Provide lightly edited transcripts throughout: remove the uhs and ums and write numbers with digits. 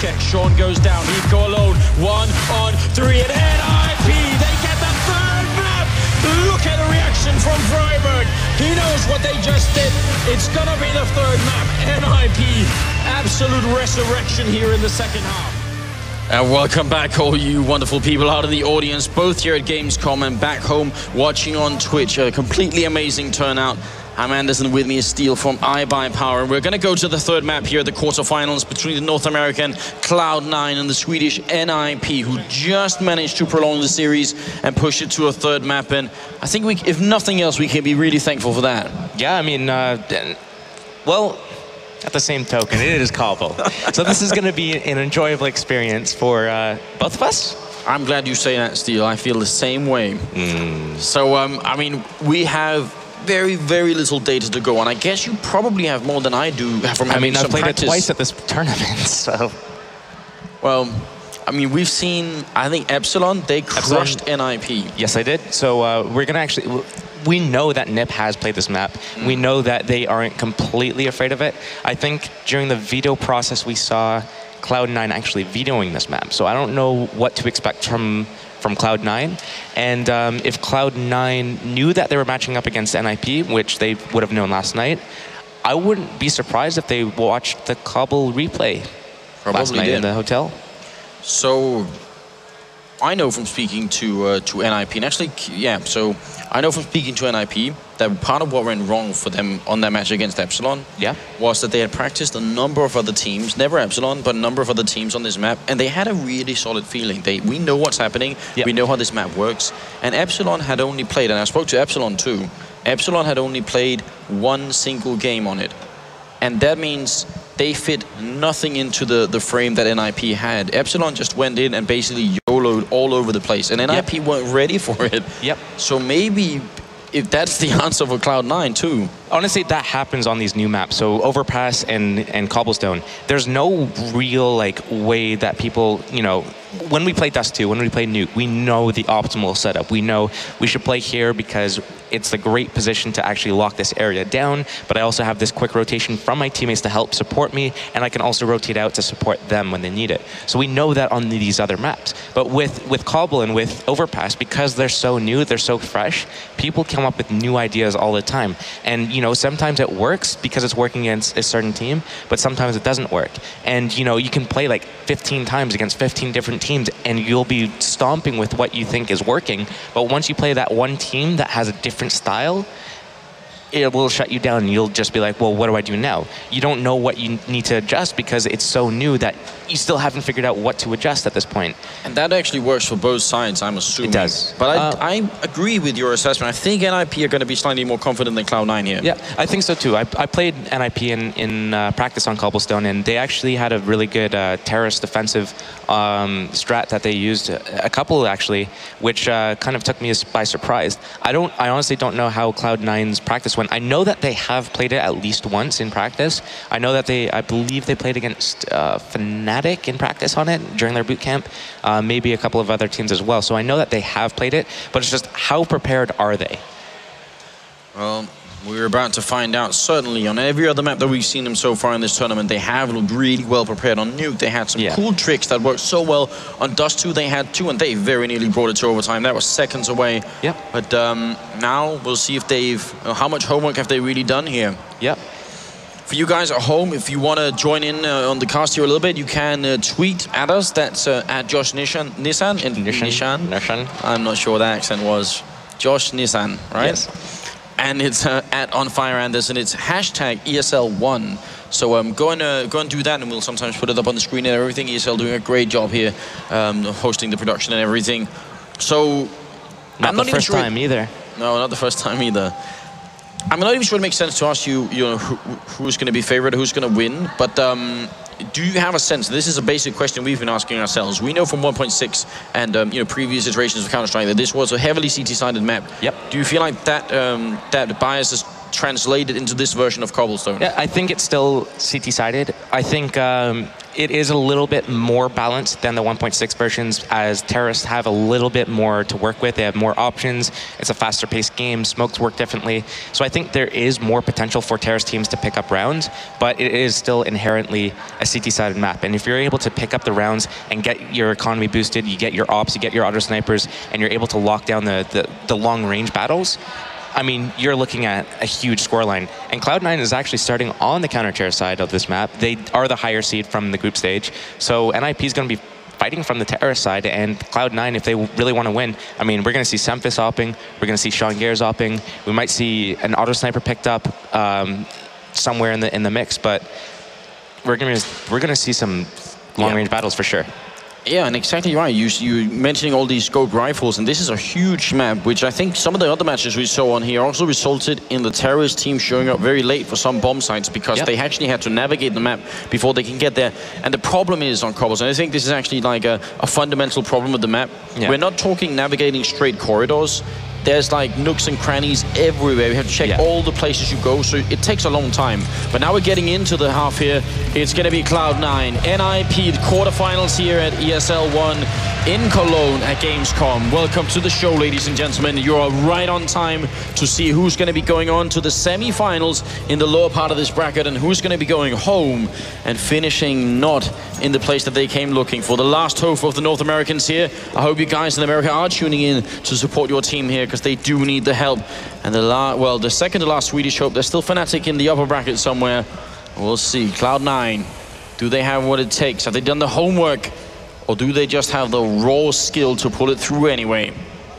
check. Sean goes down. Hiko alone. 1 on 3 and NIP. They get the third map. Look at the reaction from Freiburg. He knows what they just did. It's gonna be the third map. NIP. Absolute resurrection here in the second half. And welcome back, all you wonderful people out in the audience, both here at Gamescom and back home watching on Twitch. A completely amazing turnout. I'm Anderson, with me is Steel from iBuyPower. We're going to go to the third map here at the quarterfinals between the North American Cloud9 and the Swedish NIP, who just managed to prolong the series and push it to a third map. And I think, if nothing else, we can be really thankful for that. Yeah, I mean, well, at the same token, it is Cobble. So this is going to be an enjoyable experience for both of us. I'm glad you say that, Steel. I feel the same way. So, I mean, we have very, very little data to go on. I guess you probably have more than I do from having some practice. I've played it twice at this tournament, so... Well, I mean, we've seen, I think, Epsilon, they crushed NIP. Yes, they did. So we're going to actually... We know that NIP has played this map. We know that they aren't completely afraid of it. I think during the veto process, we saw Cloud9 actually vetoing this map. So I don't know what to expect from Cloud9. And if Cloud9 knew that they were matching up against NIP, which they would have known last night, I wouldn't be surprised if they watched the Cobble replay last night in the hotel. So I know from speaking to NIP, and actually, yeah, so I know from speaking to NIP that part of what went wrong for them on that match against Epsilon was that they had practiced a number of other teams, never Epsilon, but a number of other teams on this map, and they had a really solid feeling. We know what's happening, we know how this map works, and Epsilon had only played, and I spoke to Epsilon too, Epsilon had only played one single game on it, and that means they fit nothing into the frame that NIP had. Epsilon just went in and basically YOLO'd all over the place, and NIP weren't ready for it. So maybe if that's the answer for Cloud9 too. Honestly, that happens on these new maps. So Overpass and Cobblestone, there's no real like way that people, you know, when we play Dust 2, when we play Nuke, we know the optimal setup. We know we should play here because it's a great position to actually lock this area down, but I also have this quick rotation from my teammates to help support me, and I can also rotate out to support them when they need it. So we know that on these other maps. But with Cobble and with Overpass, because they're so new, they're so fresh, people come up with new ideas all the time. And, you know, sometimes it works because it's working against a certain team, but sometimes it doesn't work. And, you know, you can play like 15 times against 15 different teams, and you'll be stomping with what you think is working. But once you play that one team that has a different style, it will shut you down, and you'll just be like, well, what do I do now? You don't know what you need to adjust because it's so new that you still haven't figured out what to adjust at this point. And that actually works for both sides, I'm assuming. It does. But I agree with your assessment. I think NIP are going to be slightly more confident than Cloud9 here. Yeah, I think so too. I played NIP in practice on Cobblestone, and they actually had a really good terrorist defensive strat that they used, a couple actually, which kind of took me by surprise. I honestly don't know how Cloud9's practice went. I know that they have played it at least once in practice. I know that I believe they played against Fnatic in practice on it during their boot camp, maybe a couple of other teams as well. So I know that they have played it, but it's just how prepared are they? Well, we're about to find out. Certainly on every other map that we've seen them so far in this tournament, they have looked really well prepared. On Nuke, they had some cool tricks that worked so well. On Dust 2, they had two, and they very nearly brought it to overtime. That was seconds away. But now we'll see if how much homework have they really done here. For you guys at home, if you want to join in on the cast here a little bit, you can tweet at us. That's at Josh Nishan. Nishan? I'm not sure what that accent was. Josh Nissan, right? Yes. And it's at OnFireAnders, and it's hashtag ESL1. So go and do that, and we'll sometimes put it up on the screen and everything. ESL doing a great job here, hosting the production and everything. So not the first time either. No, not the first time either. I'm not even sure it makes sense to ask you, who's going to be favorite, who's going to win. But do you have a sense? This is a basic question we've been asking ourselves. We know from 1.6 and previous iterations of Counter-Strike that this was a heavily CT-sided map. Do you feel like that that bias has translated into this version of Cobblestone? Yeah, I think it's still CT-sided. I think it is a little bit more balanced than the 1.6 versions, as terrorists have a little bit more to work with. They have more options. It's a faster paced game. Smokes work differently. So I think there is more potential for terrorist teams to pick up rounds, but it is still inherently a CT-sided map. And if you're able to pick up the rounds and get your economy boosted, you get your ops, you get your auto snipers, and you're able to lock down the long range battles, I mean, you're looking at a huge scoreline. And Cloud9 is actually starting on the counter-terror side of this map. They are the higher seed from the group stage. So NIP is going to be fighting from the terrorist side, and Cloud9, if they really want to win, I mean, we're going to see Semphis opping, we're going to see Sean Gares opping, we might see an auto sniper picked up somewhere in the mix, but we're going to see some long-range battles for sure. Yeah, and exactly right. You mentioning all these scoped rifles, and this is a huge map, which I think some of the other matches we saw on here also resulted in the terrorist team showing up very late for some bomb sites, because they actually had to navigate the map before they can get there. And the problem is on Cobblestone, I think this is actually like a fundamental problem with the map. Yeah. We're not talking navigating straight corridors. There's like nooks and crannies everywhere. We have to check all the places you go, so it takes a long time. But now we're getting into the half here. It's going to be Cloud9, NIP, the quarterfinals here at ESL 1 in Cologne at Gamescom. Welcome to the show, ladies and gentlemen. You are right on time to see who's going to be going on to the semi-finals in the lower part of this bracket, and who's going to be going home and finishing not in the place that they came looking for. The last hope of the North Americans here. I hope you guys in America are tuning in to support your team here, because they do need the help. And the second to last Swedish hope, they're still Fnatic in the upper bracket somewhere. We'll see. Cloud9, do they have what it takes? Have they done the homework, or do they just have the raw skill to pull it through anyway?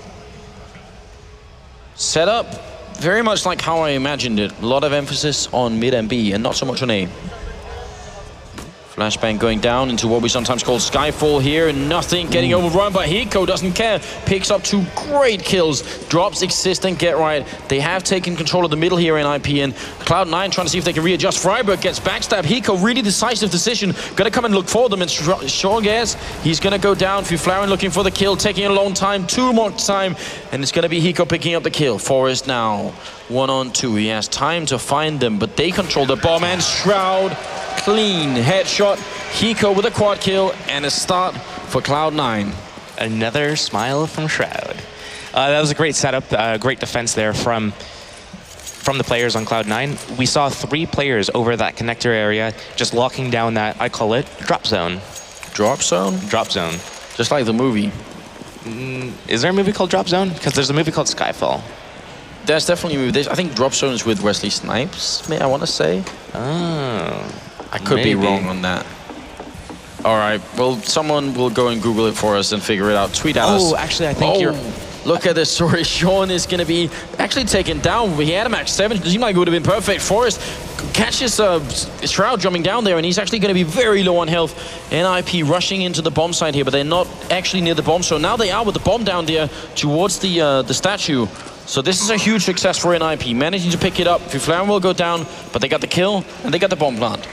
Set up very much like how I imagined it. A lot of emphasis on mid and B, and not so much on A. Flashbang going down into what we sometimes call Skyfall here, and nothing getting overrun, but Hiko doesn't care. Picks up 2 great kills, drops Exist and Get Right. They have taken control of the middle here in IP, and Cloud9 trying to see if they can readjust. Friberg gets backstabbed. Hiko, really decisive decision. Gonna come and look for them, and Sean Gares, he's gonna go down. Fuflaren looking for the kill, taking a long time, 2 more time, and it's gonna be Hiko picking up the kill. Forest now 1-on-2. He has time to find them, but they control the bomb, and Shroud, clean headshot. Hiko with a quad kill and a start for Cloud9. Another smile from Shroud. That was a great setup, great defense there from the players on Cloud9. We saw 3 players over that connector area just locking down that, I call it, drop zone. Drop zone? Drop zone. Just like the movie. Is there a movie called Drop Zone? Because there's a movie called Skyfall. There's definitely a movie. I think Drop Zone is with Wesley Snipes, I want to say. Oh. I could be wrong on that. All right, well, someone will go and Google it for us and figure it out. Tweet at us. Oh, actually, I think you're... Look at this story. Sean is going to be actually taken down. He had a match 7. It seemed like it would have been perfect. Forrest catches Shroud jumping down there, and he's actually going to be very low on health. NIP rushing into the bomb site here, but they're not actually near the bomb. So now they are with the bomb down there towards the statue. So this is a huge success for NIP, managing to pick it up. Fuflaren will go down, but they got the kill, and they got the bomb plant.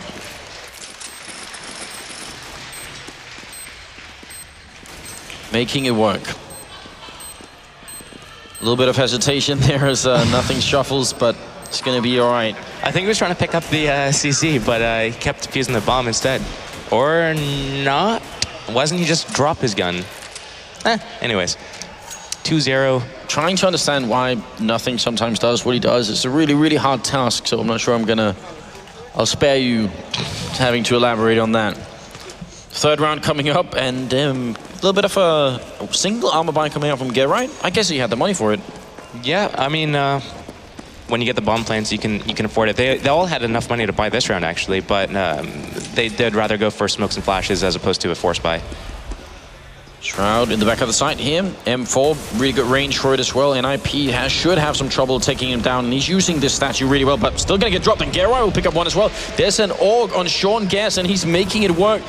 Making it work. A little bit of hesitation there as nothing shuffles, but it's going to be all right. I think he was trying to pick up the CC, but he kept defusing the bomb instead. Or not? Wasn't he just drop his gun? Anyways, 2-0. Trying to understand why nothing sometimes does what he does. It's a really, really hard task, so I'm not sure I'll spare you having to elaborate on that. 3rd round coming up, and a little bit of a single armor buy coming out from Get Right. I guess he had the money for it. Yeah, I mean, when you get the bomb plants, you can afford it. They all had enough money to buy this round, actually, but they did rather go for smokes and flashes as opposed to a force buy. Shroud in the back of the site here. M4, really good range for it as well. NIP should have some trouble taking him down, and he's using this statue really well, but still going to get dropped, and Get Right will pick up one as well. There's an AUG on Sean Gares, and he's making it work.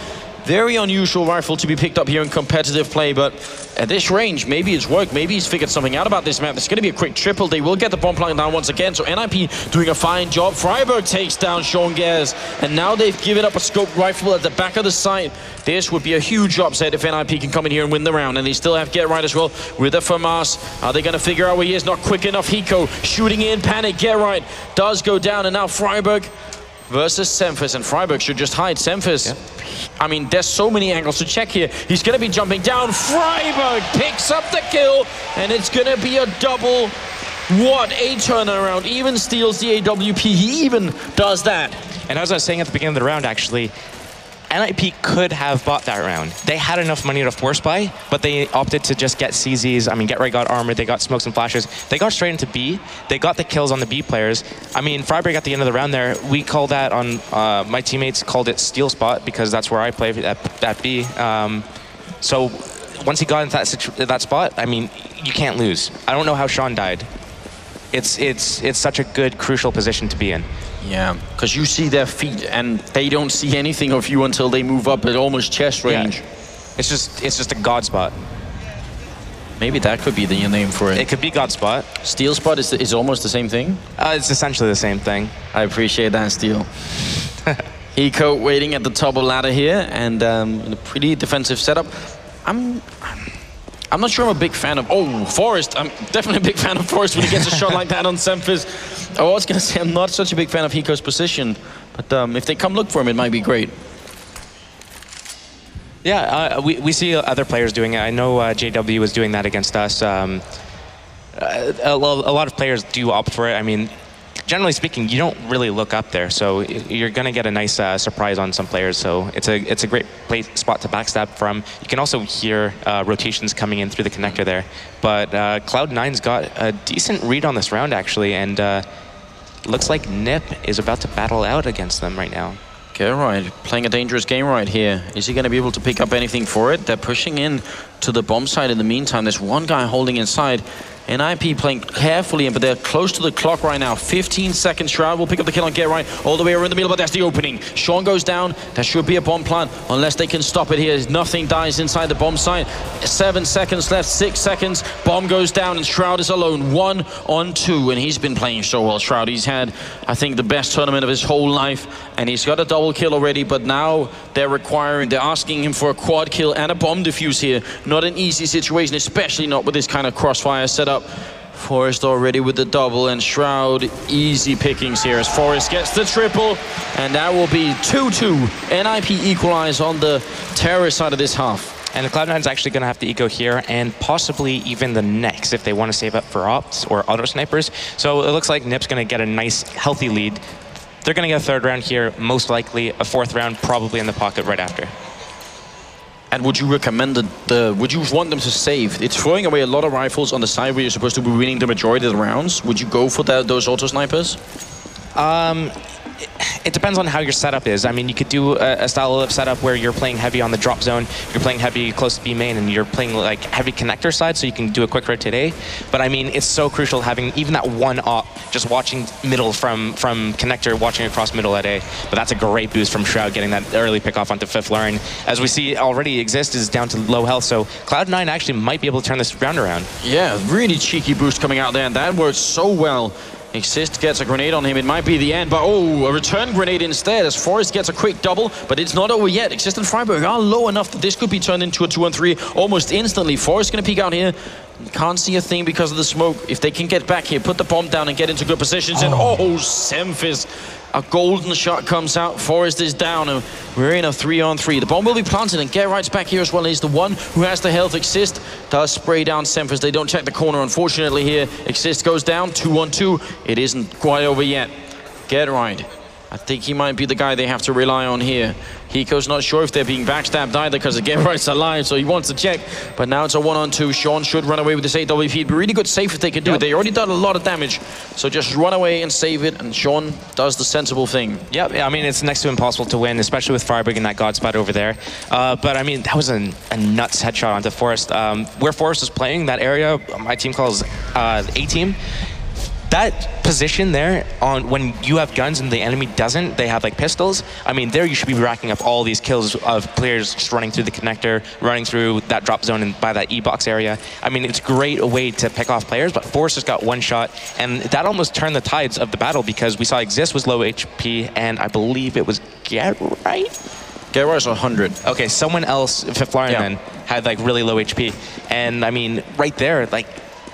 Very unusual rifle to be picked up here in competitive play, but at this range, maybe it's worked. Maybe he's figured something out about this map. It's going to be a quick triple. They will get the bomb plant down once again, so NIP doing a fine job. friberg takes down Sean Gares, and now they've given up a scoped rifle at the back of the site. This would be a huge upset if NIP can come in here and win the round, and they still have Get Right as well with the FAMAS. Are they going to figure out where he is? Not quick enough. Hiko shooting in, panic. Get Right does go down, and now friberg versus Semfis, and friberg should just hide. Semfis, I mean, there's so many angles to check here. He's going to be jumping down. friberg picks up the kill, and it's going to be a double. What a turnaround. Even steals the AWP. He even does that. And as I was saying at the beginning of the round, actually, NIP could have bought that round. They had enough money to force buy, but they opted to just get CZs. I mean, Get Right got armor, they got smokes and flashes. They got straight into B. They got the kills on the B players. I mean, friberg at the end of the round there, we call that on, my teammates called it steal spot because that's where I play at B. So once he got into that spot, I mean, you can't lose. I don't know how Sean died. It's such a good, crucial position to be in. Yeah, because you see their feet and they don't see anything of you until they move up at almost chest range. Yeah. It's just a god spot. Maybe that could be the name for it. It could be god spot. Steal spot is almost the same thing? It's essentially the same thing. I appreciate that, Steel. Hiko waiting at the top of ladder here, and in a pretty defensive setup. I'm not sure I'm a big fan of... Oh, f0rest. I'm definitely a big fan of f0rest when he gets a shot like that on Semfis. I was going to say I'm not such a big fan of Hiko's position, but if they come look for him, it might be great. Yeah, we see other players doing it. I know JW was doing that against us. A lot of players do opt for it. I mean, generally speaking, you don't really look up there, so you're going to get a nice surprise on some players. So it's a great spot to backstab from. You can also hear rotations coming in through the connector there. But Cloud9's got a decent read on this round, actually, and looks like Nip is about to battle out against them right now. Get Right, playing a dangerous game right here. Is he going to be able to pick up anything for it? They're pushing in to the bomb site in the meantime. There's one guy holding inside. NIP playing carefully, but they're close to the clock right now. 15 seconds. Shroud will pick up the kill on Get Right all the way around the middle, but that's the opening. Sean goes down. There should be a bomb plant unless they can stop it here. Nothing dies inside the bomb site. 7 seconds left, 6 seconds. Bomb goes down and Shroud is alone. 1 on 2, and he's been playing so well, Shroud. He's had, I think, the best tournament of his whole life, and he's got a double kill already, but now they're asking him for a quad kill and a bomb defuse here. Not an easy situation, especially not with this kind of crossfire setup. f0rest already with the double, and Shroud easy pickings here as f0rest gets the triple, and that will be 2-2. NIP equalize on the terrorist side of this half. And the Cloud9's actually going to have to eco here, and possibly even the next if they want to save up for ops or auto snipers. So it looks like Nip's going to get a nice, healthy lead. They're going to get a 3rd round here, most likely a 4th round, probably in the pocket right after. And would you recommend would you want them to save? It's throwing away a lot of rifles on the side where you're supposed to be winning the majority of the rounds. Would you go for those auto snipers? It depends on how your setup is. I mean, you could do a style of setup where you're playing heavy on the drop zone, you're playing heavy close to B main, and you're playing like heavy connector side, so you can do a quick rotate A. But I mean, it's so crucial having even that one op, just watching middle from connector, watching across middle at A. But that's a great boost from Shroud, getting that early pick off onto 5th floor. And as we see already, Exist is down to low health, so Cloud9 actually might be able to turn this round around. Yeah, really cheeky boost coming out there, and that works so well. Exist gets a grenade on him. It might be the end, but oh, a return grenade instead as f0rest gets a quick double, but it's not over yet. Exist and friberg are low enough that this could be turned into a 2-on-3 almost instantly. f0rest going to peek out here. Can't see a thing because of the smoke. If they can get back here, put the bomb down and get into good positions, and Semfis, a golden shot comes out. f0rest is down, and we're in a 3-on-3. The bomb will be planted, and Get Right's back here as well. He's the one who has the health. Exist does spray down Semfis. They don't check the corner, unfortunately, here. Exist goes down, 2-on-2. It isn't quite over yet. Get Right. I think he might be the guy they have to rely on here. Hiko's not sure if they're being backstabbed either because the Get Right's alive, so he wants to check. But now it's a 1-on-2. Sean should run away with this AWP. It'd be really good save if they could do it. They already done a lot of damage, so just run away and save it, and Sean does the sensible thing. Yeah, I mean, it's next to impossible to win, especially with friberg in that god spot over there. But I mean, that was a nuts headshot onto f0rest. Where f0rest is playing, that area, my team calls A-team. that position there, on when you have guns and the enemy doesn't, they have like pistols. I mean, there you should be racking up all these kills of players just running through the connector, running through that drop zone and by that E-box area. I mean, it's a great way to pick off players, but Forrest just got one shot, and that almost turned the tides of the battle because we saw Exist was low HP, and I believe it was GetRight. GetRight's 100. Okay, someone else, Fiflarian then, had like really low HP. And I mean, right there, like,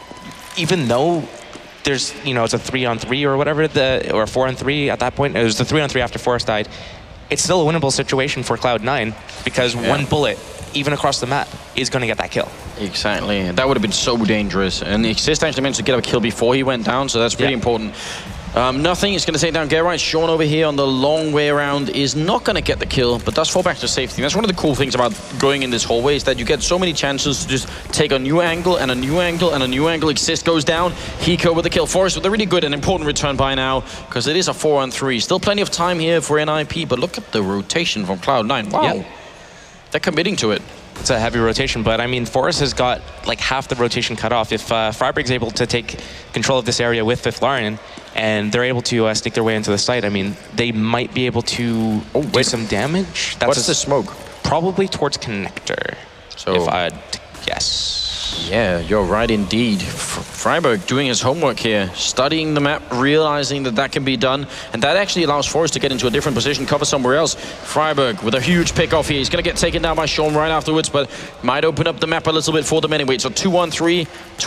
even though there's, you know, it's a 3-on-3 or whatever, or a 4-on-3 at that point, it was the 3-on-3 after Forrest died, it's still a winnable situation for Cloud9 because one bullet, even across the map, is going to get that kill. Exactly. That would have been so dangerous. And Exist actually managed to get a kill before he went down, so that's pretty important. Nothing is going to take down GetRight. Sean over here on the long way around is not going to get the kill, but does fall back to safety. That's one of the cool things about going in this hallway is that you get so many chances to just take a new angle and a new angle and a new angle. Exist goes down. Hiko with the kill. Forrest with a really good and important return by now because it is a 4-on-3. Still plenty of time here for NIP, but look at the rotation from Cloud9. Wow. They're committing to it. It's a heavy rotation, but I mean, Forrest has got like half the rotation cut off. If friberg's able to take control of this area with Fiflarian, and they're able to sneak their way into the site, I mean, they might be able to do some damage. What's the smoke? Probably towards connector, so if I'd guess. Yeah, you're right indeed. friberg doing his homework here, studying the map, realizing that that can be done, and that actually allows Forrest to get into a different position, cover somewhere else. friberg with a huge pick off here. He's going to get taken down by Sean right afterwards, but might open up the map a little bit for them anyway. So 2-1-3,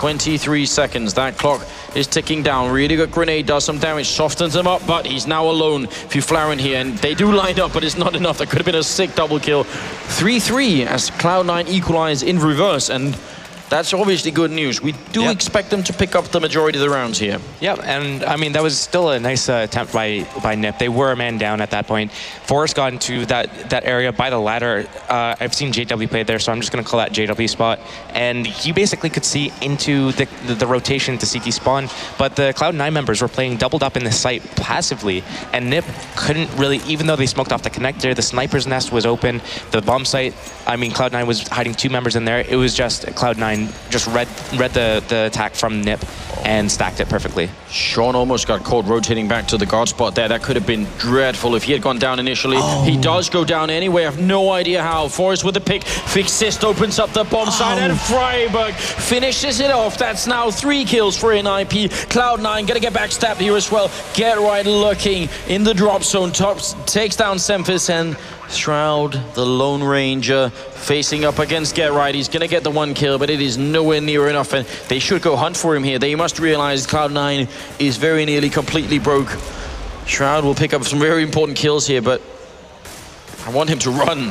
23 seconds. That clock is ticking down. Really good grenade, does some damage, softens him up, but he's now alone. Fiflarian here, and they do line up, but it's not enough. That could have been a sick double kill. 3-3 as Cloud9 equalize in reverse, and that's obviously good news. We do expect them to pick up the majority of the rounds here. Yeah, and I mean, that was still a nice attempt by NIP. They were a man down at that point. Forrest got into that area by the ladder. I've seen JW play there, so I'm just going to call that JW spot. And he basically could see into the rotation to CT spawn, but the Cloud9 members were playing doubled up in the site passively, and NIP couldn't really, even though they smoked off the connector, the sniper's nest was open, the bomb site, I mean, Cloud9 was hiding 2 members in there. It was just Cloud9 just read the attack from NIP and stacked it perfectly. Sean almost got caught rotating back to the guard spot there. That could have been dreadful if he had gone down initially. He does go down anyway. I have no idea how. Forrest with the pick. Fixist opens up the bomb site, and friberg finishes it off. That's now 3 kills for NIP. Cloud9 gonna get backstabbed here as well. GetRight looking in the drop zone. Takes down Semphis, and Shroud, the Lone Ranger, facing up against GetRight. He's gonna get the 1 kill, but it is nowhere near enough, and they should go hunt for him here. They must realize Cloud9 is very nearly completely broke. Shroud will pick up some very important kills here, but I want him to run.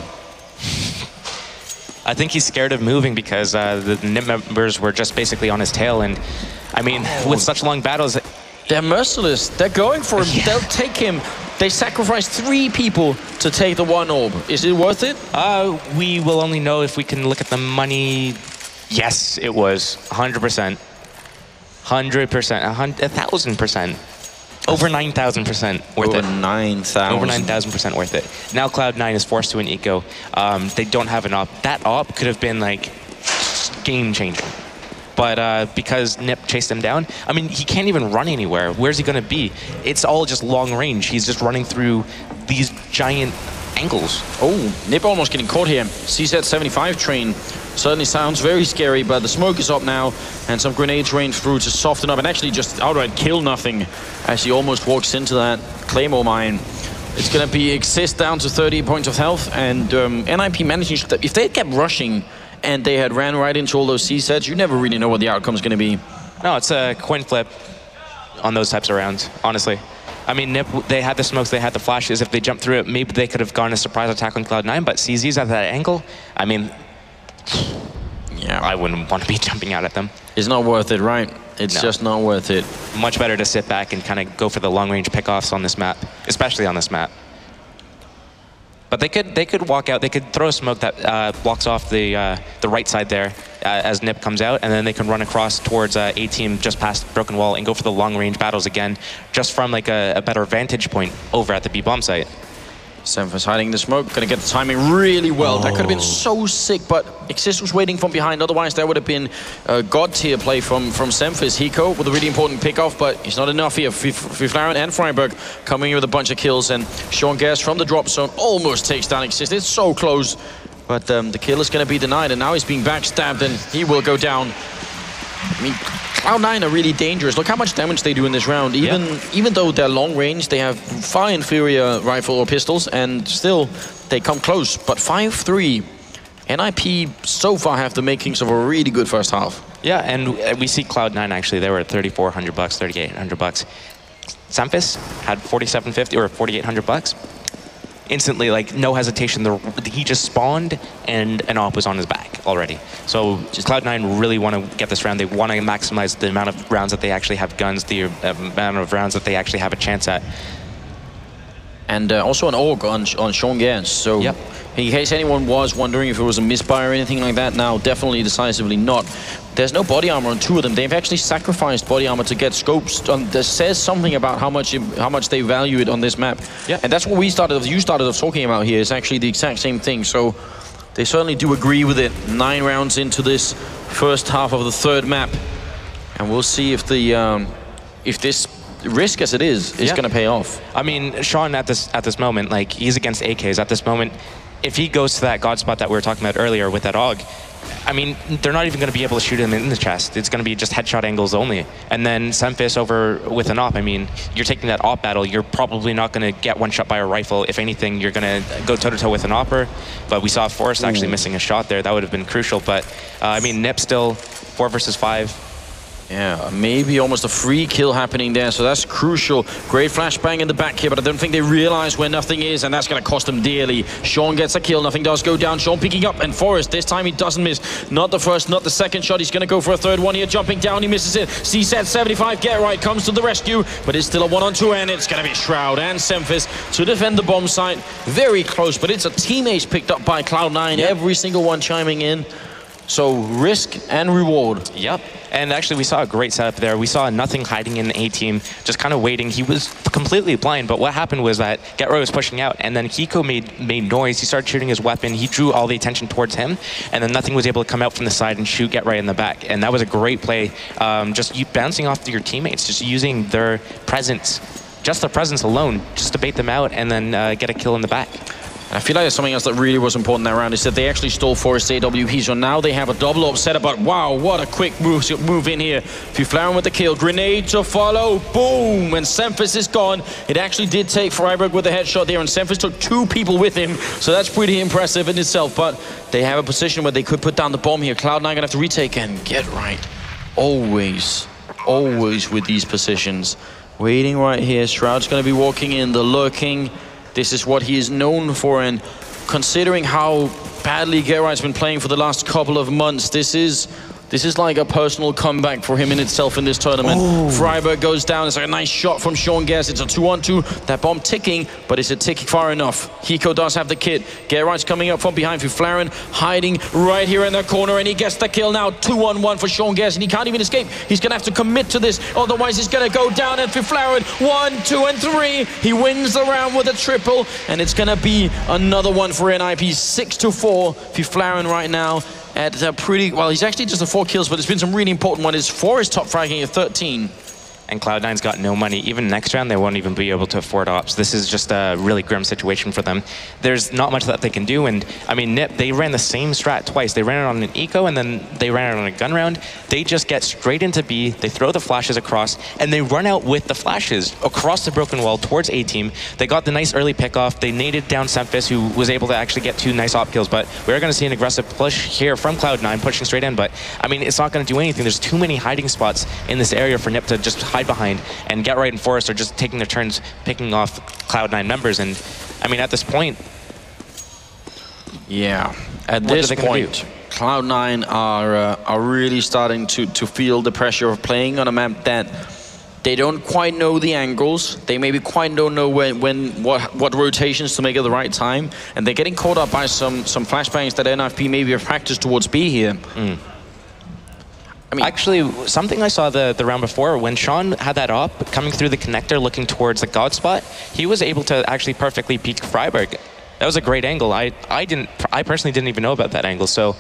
I think he's scared of moving because the NIP members were just basically on his tail, and I mean, with such long battles, they're merciless. They're going for him. They'll take him. They sacrificed 3 people to take the 1 orb. Is it worth it? We will only know if we can look at the money. Yes, it was 100%. 100%. 1,000%. Over 9,000% worth it. Over 9,000. Over 9,000% worth it. Now Cloud9 is forced to an eco. They don't have an op. That op could have been like game-changing. But because NIP chased him down, I mean, he can't even run anywhere. Where's he going to be? It's all just long range. He's just running through these giant angles. Oh, NIP almost getting caught here. CZ75 train certainly sounds very scary, but the smoke is up now, and some grenades rain through to soften up and actually just outright kill Nothing as he almost walks into that Claymore mine. It's going to be Exist down to 30 points of health, and NIP managing to, if they had kept rushing and they had ran right into all those CZs, you never really know what the outcome is going to be. No, it's a coin flip on those types of rounds, honestly. I mean, NIP, they had the smokes, they had the flashes. If they jumped through it, maybe they could have gone a surprise attack on Cloud9, but CZ's at that angle, I mean, yeah, I wouldn't want to be jumping out at them. It's not worth it, right? It's just not worth it. Much better to sit back and kind of go for the long-range pickoffs on this map, especially on this map. But they could walk out. They could throw a smoke that blocks off the right side there as NIP comes out, and then they can run across towards A-Team just past Broken Wall and go for the long-range battles again, just from like a better vantage point over at the B-bomb site. Semfis hiding in the smoke, gonna get the timing really well. That could have been so sick, but Exist was waiting from behind. Otherwise, that would have been a god-tier play from Semfis. Hiko with a really important pick-off, but it's not enough here. Fiflaren and friberg coming in with a bunch of kills, and Sean Gares from the drop zone almost takes down Exist. It's so close, but the kill is gonna be denied, and now he's being backstabbed, and he will go down. I mean, Cloud9 are really dangerous. Look how much damage they do in this round. Even though they're long range, they have far inferior rifle or pistols, and still they come close. But 5-3, NIP so far have the makings of a really good first half. Yeah, and we see Cloud9 actually. They were at $3,400, $3,800. Semfis had $4,750 or $4,800. Instantly, like, no hesitation. He just spawned, and an op was on his back already. So Cloud9 really want to get this round. They want to maximize the amount of rounds that they actually have guns, the amount of rounds that they actually have a chance at. And also an AUG on Sean Gares. So in case anyone was wondering if it was a misbuy or anything like that, now definitely decisively not. There's no body armor on two of them. They've actually sacrificed body armor to get scopes. That says something about how much they value it on this map. And that's what you started off talking about here. It's actually the exact same thing. So they certainly do agree with it. 9 rounds into this first half of the third map, and we'll see if the if this risk as it is going to pay off. I mean, Sean at this moment, like, he's against AKs at this moment. If he goes to that god spot that we were talking about earlier with that AUG, I mean, they're not even going to be able to shoot him in the chest. It's going to be just headshot angles only. And then Semfis over with an op. I mean, you're taking that op battle. You're probably not going to get one shot by a rifle. If anything, you're going to go toe-to-toe with an opper. But we saw Forrest actually missing a shot there. That would have been crucial. But, I mean, Nip still 4 versus 5. Yeah, maybe almost a free kill happening there, so that's crucial. Great flashbang in the back here, but I don't think they realize where nothing is, and that's going to cost them dearly. Sean gets a kill, nothing does go down. Sean picking up, and Forrest, this time he doesn't miss. Not the first, not the second shot. He's going to go for a third one here, jumping down, he misses it. CSAT 75, get right, comes to the rescue, but it's still a 1-on-2, and it's going to be Shroud and Semfis to defend the bomb site. Very close, but it's a team ace picked up by Cloud9, every single one chiming in. So risk and reward. Yep. And actually, we saw a great setup there. We saw nothing hiding in the A team, just kind of waiting. He was completely blind, but what happened was that GeT_ROY was pushing out, and then Hiko made noise. He started shooting his weapon. He drew all the attention towards him, and then nothing was able to come out from the side and shoot GeT_ROY in the back. And that was a great play. Just bouncing off your teammates, just using their presence, just their presence alone, just to bait them out and then get a kill in the back. I feel like there's something else that really was important that round is that they actually stole Forrest AWP, so now they have a double up setup, but wow, what a quick move in here. Fiflaren with the kill, grenade to follow, boom, and Semfis is gone. It actually did take friberg with a headshot there, and Semfis took 2 people with him, so that's pretty impressive in itself, but they have a position where they could put down the bomb here. Cloud9 gonna have to retake, and get right. Always with these positions. Waiting right here, Shroud's gonna be walking in, the lurking. This is what he is known for, and considering how badly GeT_ROY's been playing for the last couple of months, this is like a personal comeback for him in itself in this tournament. friberg goes down. It's like a nice shot from Sean Gares. It's a 2-on-2. That bomb ticking, but is it ticking far enough? Hiko does have the kit. GeT_ROY's coming up from behind. Fiflaren hiding right here in the corner, and he gets the kill now. 2-on-1 for Sean Gares, and he can't even escape. He's going to have to commit to this, otherwise he's going to go down. And Fiflaren, 1, 2, and 3. He wins the round with a triple, and it's going to be another one for NIP. 6-4. Fiflaren right now at a pretty, well, he's actually just a 4 kills, but there's been some really important ones. Forrest top fragging at 13. And Cloud9's got no money. Even next round, they won't even be able to afford ops. This is just a really grim situation for them. There's not much that they can do. And I mean, Nip, they ran the same strat twice. They ran it on an eco, and then they ran it on a gun round. They just get straight into B. They throw the flashes across, and they run out with the flashes across the broken wall towards A team. They got the nice early pickoff. They naded down Semfis, who was able to actually get 2 nice op kills. But we're going to see an aggressive push here from Cloud9, pushing straight in. But I mean, it's not going to do anything. There's too many hiding spots in this area for Nip to just hide behind. And GeT_ROY and Forrest are just taking their turns picking off Cloud9 members. And I mean, at this point, yeah, at this point, Cloud9 are really starting to feel the pressure of playing on a map that they don't quite know the angles. They maybe quite don't know what rotations to make at the right time, and they're getting caught up by some flashbangs that NFP maybe have practiced towards B here. I mean, actually, something I saw the round before, when Sean had that op coming through the connector looking towards the God spot, he was able to actually perfectly peek Freiburg. That was a great angle. I personally didn't even know about that angle. So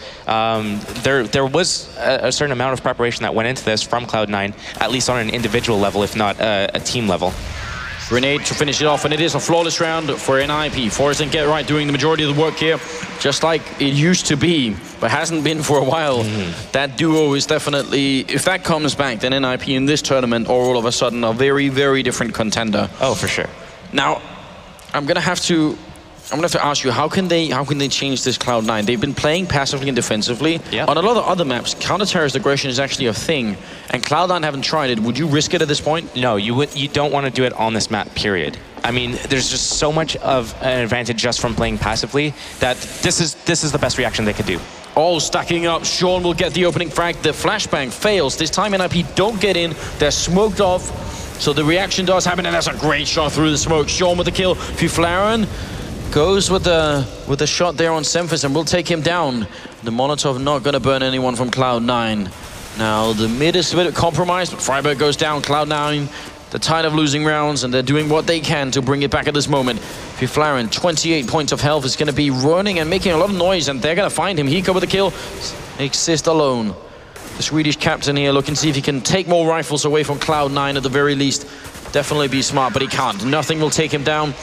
there was a certain amount of preparation that went into this from Cloud9, at least on an individual level, if not a team level. Grenade to finish it off, and it is a flawless round for NIP. Forest and Get Right doing the majority of the work here, just like it used to be, but hasn't been for a while. That duo is definitely, if that comes back, then NIP in this tournament are all of a sudden a very, very different contender. Oh, for sure. Now, I'm gonna have to ask you, how can they change this Cloud9? They've been playing passively and defensively. Yep. On a lot of other maps, counter-terrorist aggression is actually a thing, and Cloud9 haven't tried it. Would you risk it at this point? No, you don't want to do it on this map, period. I mean, there's just so much of an advantage just from playing passively that this is the best reaction they could do. All stacking up. Sean will get the opening frag. The flashbang fails. This time NIP don't get in. They're smoked off. So the reaction does happen, and that's a great shot through the smoke. Sean with the kill. Fuflaren goes with the shot there on Semphis, and will take him down. The Molotov not going to burn anyone from Cloud9. Now, the mid is a bit compromised, but Freiburg goes down. Cloud9, they're tired of losing rounds, and they're doing what they can to bring it back at this moment. Fuflaren, 28 points of health, is going to be running and making a lot of noise, and they're going to find him. Hiko with the kill. Exist alone. The Swedish captain here looking to see if he can take more rifles away from Cloud9 at the very least. Definitely be smart, but he can't. Nothing will take him down.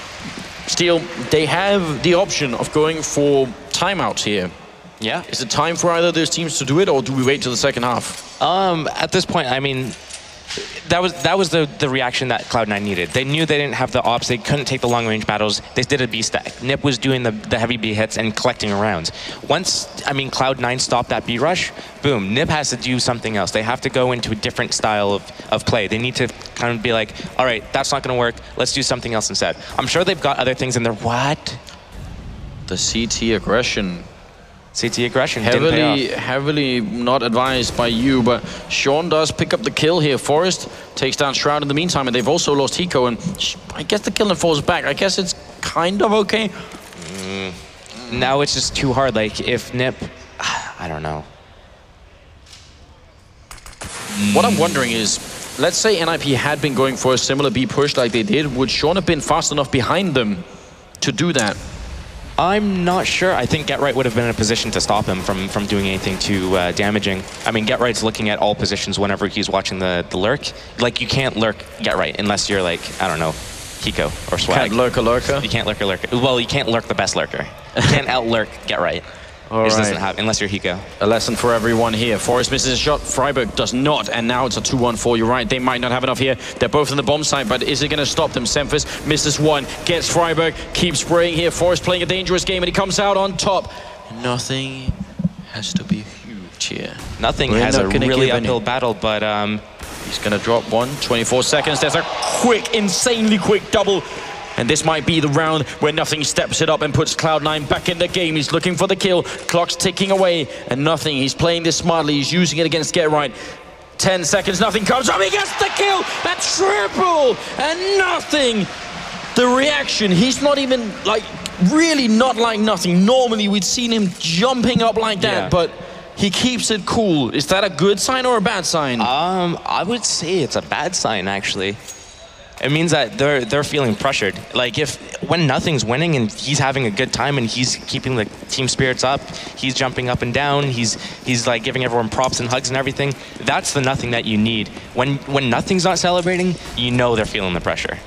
Still, they have the option of going for timeouts here. Yeah. Is it time for either of those teams to do it, or do we wait till the second half? At this point, I mean, that was the reaction that Cloud9 needed. They knew they didn't have the ops. They couldn't take the long-range battles. They did a B stack. Nip was doing the heavy B hits and collecting rounds. Once, I mean, Cloud9 stopped that B rush, boom, Nip has to do something else. They have to go into a different style of play. They need to kind of be like, all right, that's not going to work. Let's do something else instead. I'm sure they've got other things in there. What? The CT aggression. CT aggression Heavily not advised by you, but Sean does pick up the kill here. Forest takes down Shroud in the meantime, and they've also lost Hiko, and I guess the kill and falls back. I guess it's kind of okay. Now it's just too hard. Like, if Nip, I don't know. What I'm wondering is, let's say NIP had been going for a similar B push like they did, would Sean have been fast enough behind them to do that? I'm not sure. I think Get Right would have been in a position to stop him from doing anything too damaging. I mean, Get Right's looking at all positions whenever he's watching the lurk. Like, you can't lurk Get Right unless you're like, I don't know, Hiko or Swag. Can't lurk a lurker? You can't lurk a lurker. Well, you can't lurk the best lurker. You can't out-lurk Get Right. It just doesn't happen unless you're Hiko. A lesson for everyone here. Forest misses a shot, Freiburg does not, and now it's a 2-1-4. You're right, they might not have enough here. They're both in the bomb site, but is it going to stop them? Semphis misses one, gets Freiburg, keeps spraying here. Forest playing a dangerous game, and he comes out on top. Nothing has to be huge here. Nothing has a really uphill battle, but he's going to drop one. 24 seconds. There's a quick, insanely quick double. And this might be the round where Nothing steps it up and puts Cloud9 back in the game. He's looking for the kill. Clock's ticking away. And Nothing, he's playing this smartly. He's using it against Get Right. 10 seconds, Nothing comes up. He gets the kill. A triple. And Nothing. The reaction, he's not even, like, really not like Nothing. Normally, we'd seen him jumping up like that, but he keeps it cool. Is that a good sign or a bad sign? I would say it's a bad sign, actually. It means that they're feeling pressured. Like, when Nothing's winning and he's having a good time and he's keeping the team spirits up, he's jumping up and down, he's like giving everyone props and hugs and everything. That's the Nothing that you need. When Nothing's not celebrating, you know they're feeling the pressure.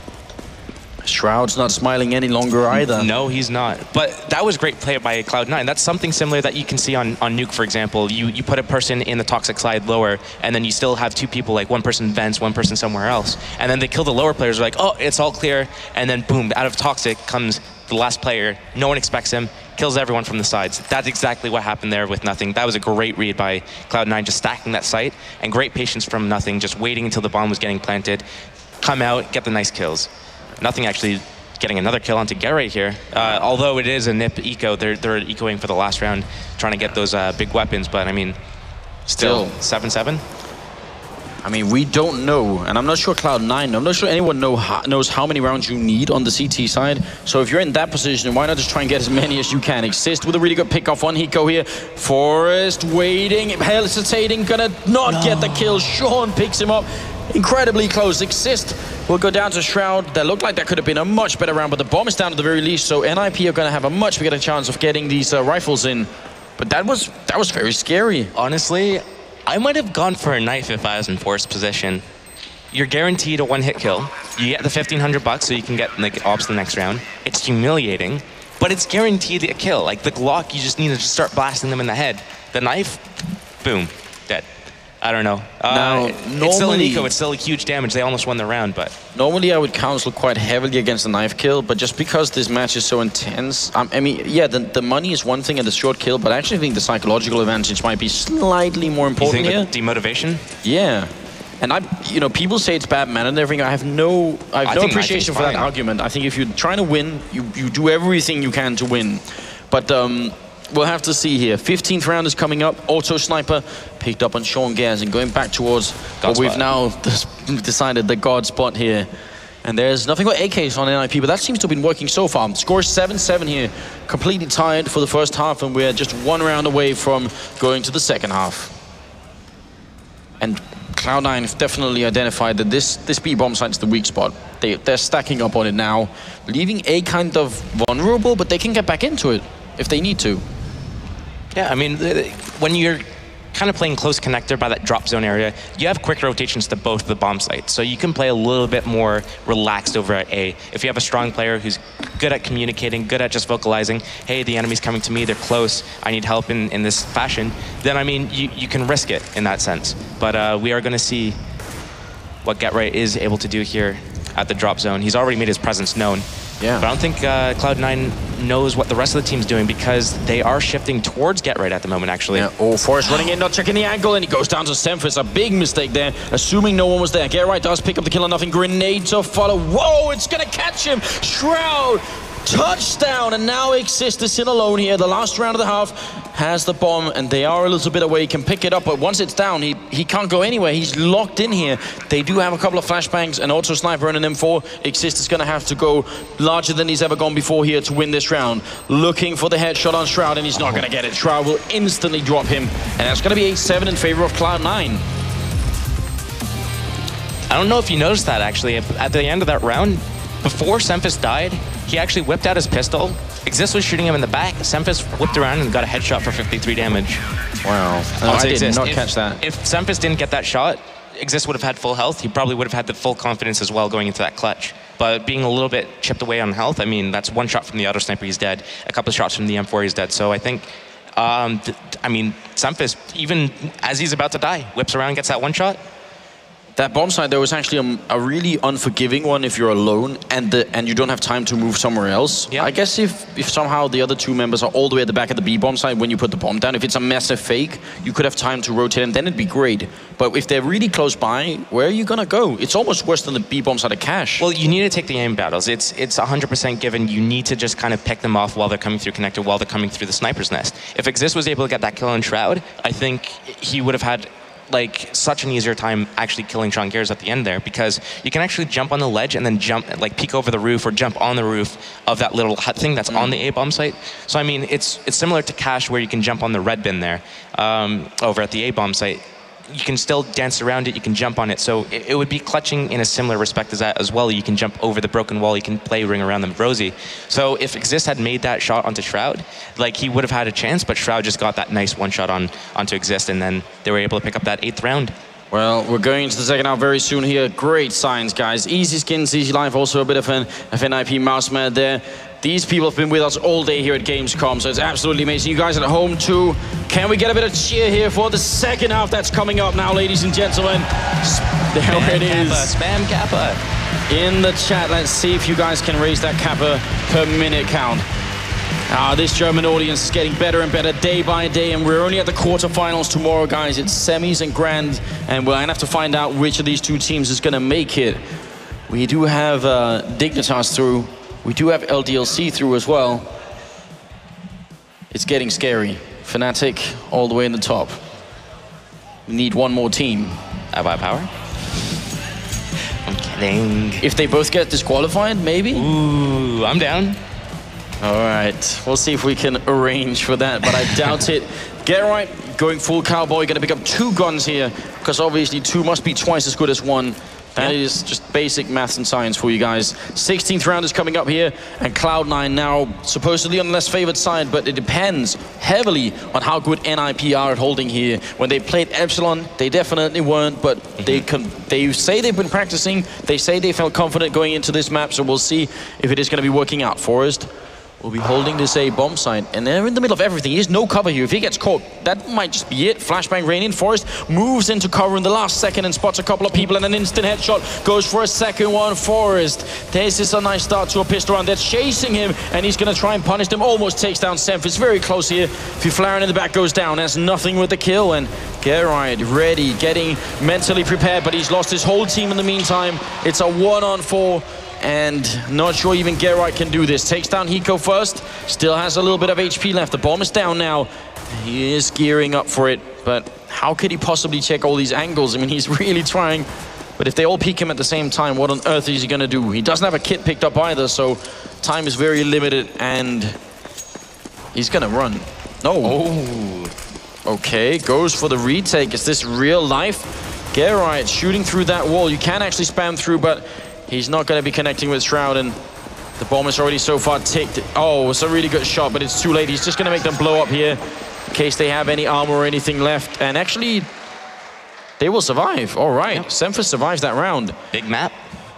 Shroud's not smiling any longer either. No, he's not. But that was great play by Cloud9. That's something similar that you can see on Nuke, for example. You put a person in the toxic side lower, and then you still have two people, like one person vents, one person somewhere else. And then they kill the lower players, like, oh, it's all clear. And then boom, out of toxic comes the last player. No one expects him, kills everyone from the sides. That's exactly what happened there with Nothing. That was a great read by Cloud9, just stacking that site, and great patience from Nothing, just waiting until the bomb was getting planted, come out, get the nice kills. Nothing actually getting another kill onto Get Right here. Although it is a Nip eco, they're ecoing for the last round, trying to get those big weapons, but I mean, still 7-7? I mean, we don't know, and I'm not sure Cloud9, I'm not sure anyone knows how many rounds you need on the CT side. So if you're in that position, why not just try and get as many as you can? Xist with a really good pick off on Hiko here. Forest waiting, hesitating, gonna not get the kill. Sean picks him up. Incredibly close. Xist will go down to Shroud. That looked like that could have been a much better round, but the bomb is down at the very least, so NIP are gonna have a much better chance of getting these rifles in. But that was very scary. Honestly, I might have gone for a knife if I was in forced position. You're guaranteed a one-hit kill. You get the $1,500 so you can get like ops the next round. It's humiliating, but it's guaranteed a kill. Like the Glock, you just need to just start blasting them in the head. The knife, boom, dead. I don't know. Now, it's still an eco, it's still a huge damage. They almost won the round, but... Normally I would counsel quite heavily against the knife kill, but just because this match is so intense, I mean, yeah, the money is one thing and the short kill, but I actually think the psychological advantage might be slightly more important here. You think demotivation? Yeah. And you know, people say it's bad manner and everything. I have no appreciation for that argument. I think if you're trying to win, you do everything you can to win. But we'll have to see here. 15th round is coming up. Auto Sniper picked up on Sean Gers and going back towards what we've now decided the God spot here. And there's nothing but AKs on NIP, but that seems to have been working so far. Score 7-7 here. Completely tied for the first half, and we're just one round away from going to the second half. And Cloud9 have definitely identified that this B bomb site is the weak spot. They're stacking up on it now, leaving A kind of vulnerable, but they can get back into it if they need to. Yeah, I mean, when you're kind of playing close connector by that drop zone area, you have quick rotations to both the bomb sites, so you can play a little bit more relaxed over at A. If you have a strong player who's good at communicating, good at just vocalizing, hey, the enemy's coming to me, they're close, I need help in this fashion, then, I mean, you can risk it in that sense. But we are going to see what GeT_RiGhT is able to do here at the drop zone. He's already made his presence known. Yeah. But I don't think Cloud9 knows what the rest of the team's doing because they are shifting towards GeT_RiGhT at the moment, actually. Yeah. Oh, Forrest running in, not checking the angle, and he goes down to Semphis. A big mistake there, assuming no one was there. GeT_RiGhT does pick up the kill on nothing. Grenade to follow. Whoa, it's going to catch him. Shroud, touchdown, and now Xist is in alone here. The last round of the half has the bomb, and they are a little bit away. He can pick it up, but once it's down, he can't go anywhere. He's locked in here. They do have a couple of flashbangs, and Auto Sniper and an M4. Xist is going to have to go larger than he's ever gone before here to win this round. Looking for the headshot on Shroud, and he's not going to get it. Shroud will instantly drop him, and that's going to be 8-7 in favor of Cloud9. I don't know if you noticed that, actually. At the end of that round, before Semphis died, he actually whipped out his pistol. Xist was shooting him in the back. Semphis whipped around and got a headshot for 53 damage. Wow. I did not catch that. If Semphis didn't get that shot, Xist would have had full health. He probably would have had the full confidence as well going into that clutch. But being a little bit chipped away on health, I mean, that's one shot from the Auto Sniper, he's dead. A couple of shots from the M4, he's dead. So I think, I mean, Semphis, even as he's about to die, whips around, gets that one shot. That bomb site, there was actually a really unforgiving one if you're alone and you don't have time to move somewhere else. Yeah. I guess if somehow the other two members are all the way at the back of the B bomb site when you put the bomb down, if it's a massive fake, you could have time to rotate and then it'd be great. But if they're really close by, where are you gonna go? It's almost worse than the B bomb site of Cash. Well, you need to take the aim battles. It's 100% given. You need to just kind of pick them off while they're coming through connector, while they're coming through the sniper's nest. If Xist was able to get that kill on Shroud, I think he would have had like such an easier time actually killing Sean Gers at the end there, because you can actually jump on the ledge and then jump, like peek over the roof or jump on the roof of that little hut thing that's on the A bomb site. So I mean, it's similar to Cash where you can jump on the red bin there over at the A bomb site. You can still dance around it, you can jump on it. So it would be clutching in a similar respect as that as well. You can jump over the broken wall, you can play Ring Around the Rosie. So if Xist had made that shot onto Shroud, like he would have had a chance, but Shroud just got that nice one shot onto Xist, and then they were able to pick up that 8th round. Well, we're going into the second half very soon here. Great signs, guys. Easy skins, easy life. Also a bit of an NIP mouse mad there. These people have been with us all day here at Gamescom, so it's absolutely amazing. You guys at home too. Can we get a bit of cheer here for the second half that's coming up now, ladies and gentlemen? There it is. Spam Kappa. In the chat, let's see if you guys can raise that Kappa per minute count. This German audience is getting better and better day by day, and we're only at the quarterfinals tomorrow, guys. It's semis and grand, and we're gonna have to find out which of these two teams is gonna make it. We do have Dignitas through. We do have LDLC through as well. It's getting scary. Fnatic all the way in the top. We need one more team. I buy power. I'm kidding. If they both get disqualified, maybe? Ooh, I'm down. All right, we'll see if we can arrange for that, but I doubt it. Geralt going full cowboy, going to pick up 2 guns here, because obviously 2 must be twice as good as 1. That is just basic maths and science for you guys. 16th round is coming up here, and Cloud9 now supposedly on the less favored side, but it depends heavily on how good NIP are at holding here. When they played Epsilon, they definitely weren't, but they say they've been practicing. They say they felt confident going into this map, so we'll see if it is going to be working out. Forest will be holding this A bomb site, and they're in the middle of everything. He has no cover here. If he gets caught, that might just be it. Flashbang raining. Forest moves into cover in the last second and spots a couple of people, and an instant headshot goes for a second one. Forest, this is a nice start to a pistol round. They're chasing him, and he's going to try and punish them. Almost takes down Semphis. Very close here. Fiflaren in the back goes down. Has nothing with the kill, and Geralt ready, getting mentally prepared, but he's lost his whole team in the meantime. It's a 1-on-4. And not sure even Geralt can do this. Takes down Hiko first. Still has a little bit of HP left. The bomb is down now. He is gearing up for it. But how could he possibly check all these angles? I mean, he's really trying. But if they all peek him at the same time, what on earth is he going to do? He doesn't have a kit picked up either, so time is very limited. And he's going to run. No. Oh. Okay, goes for the retake. Is this real life? Geralt shooting through that wall. You can actually spam through, but he's not going to be connecting with Shroud, and the bomb is already so far ticked. Oh, it's a really good shot, but it's too late. He's just going to make them blow up here in case they have any armor or anything left. And actually, they will survive. All right, yep. Semphis survives that round. Big map.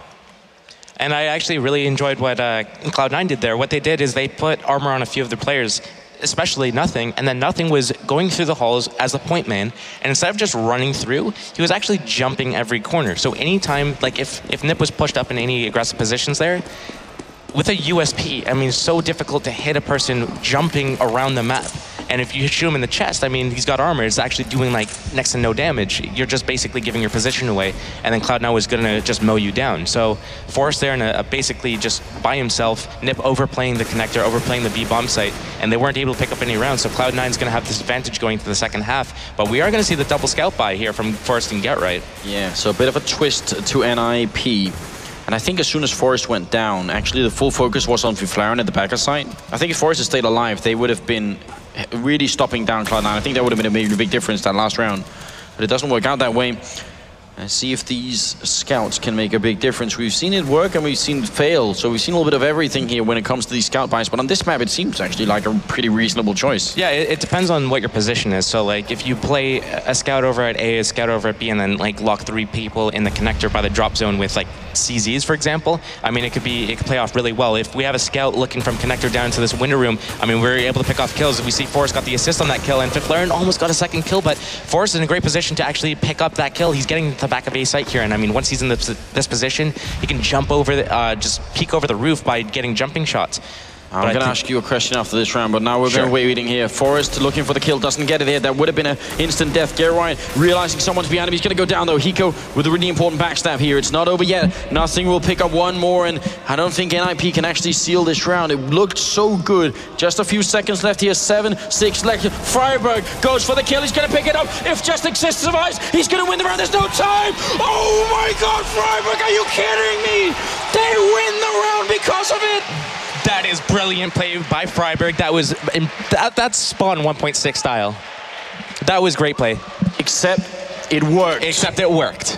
And I actually really enjoyed what Cloud9 did there. What they did is they put armor on a few of their players, especially Nothing, and then Nothing was going through the halls as a point man, and instead of just running through, he was actually jumping every corner. So anytime, like if Nip was pushed up in any aggressive positions there, with a USP, I mean, it's so difficult to hit a person jumping around the map. And if you shoot him in the chest, I mean, he's got armor. It's actually doing like next to no damage. You're just basically giving your position away. And then Cloud9 was going to just mow you down. So Forrest there in basically just by himself, Nip overplaying the connector, overplaying the B bomb site. And they weren't able to pick up any rounds. So Cloud9 is going to have this advantage going to the second half. But we are going to see the double scout buy here from Forrest and Geralt. Yeah, so a bit of a twist to NIP. And I think as soon as Forrest went down, actually the full focus was on Fiflaren at the backer site. I think if Forrest had stayed alive, they would have been really stopping down Cloud9. I think that would have been a big difference that last round. But it doesn't work out that way. And see if these scouts can make a big difference. We've seen it work and we've seen it fail. So we've seen a little bit of everything here when it comes to these scout buys. But on this map, it seems actually like a pretty reasonable choice. Yeah, it depends on what your position is. So like if you play a scout over at A, a scout over at B, and then like lock 3 people in the connector by the drop zone with like CZs, for example, I mean, it could play off really well. If we have a scout looking from connector down into this window room, I mean, we're able to pick off kills. We see Forrest got the assist on that kill, and Fiflaren almost got a second kill, but Forrest is in a great position to actually pick up that kill. He's getting to the back of A site here. And I mean, once he's in this position, he can jump over, just peek over the roof by getting jumping shots. I'm going to ask you a question after this round, but now we're going to be waiting here. Forrest looking for the kill, doesn't get it here. That would have been an instant death. Geralt realizing someone's behind him. He's going to go down, though. Hiko with a really important backstab here. It's not over yet. Nothing will pick up one more, and I don't think NIP can actually seal this round. It looked so good. Just a few seconds left here. 7-6 left. Friberg goes for the kill. He's going to pick it up. If Just Exist survives, he's going to win the round. There's no time. Oh, my God, Friberg, are you kidding me? They win the round because of it. That is brilliant play by Friberg. That was that's Spawn 1.6 style. That was great play. Except it worked. Except it worked.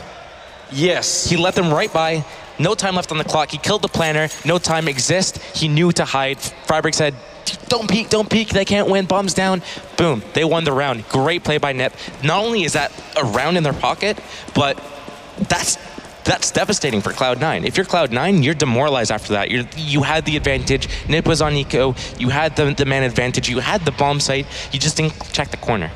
Yes. He let them right by. No time left on the clock. He killed the planner. No time exists. He knew to hide. Friberg said, don't peek, don't peek. They can't win. Bombs down. Boom. They won the round. Great play by Nip. Not only is that a round in their pocket, but that's devastating for Cloud9. If you're Cloud9, you're demoralized after that. You had the advantage. Nip was on Eco. You had the man advantage. You had the bomb site. You just didn't check the corner.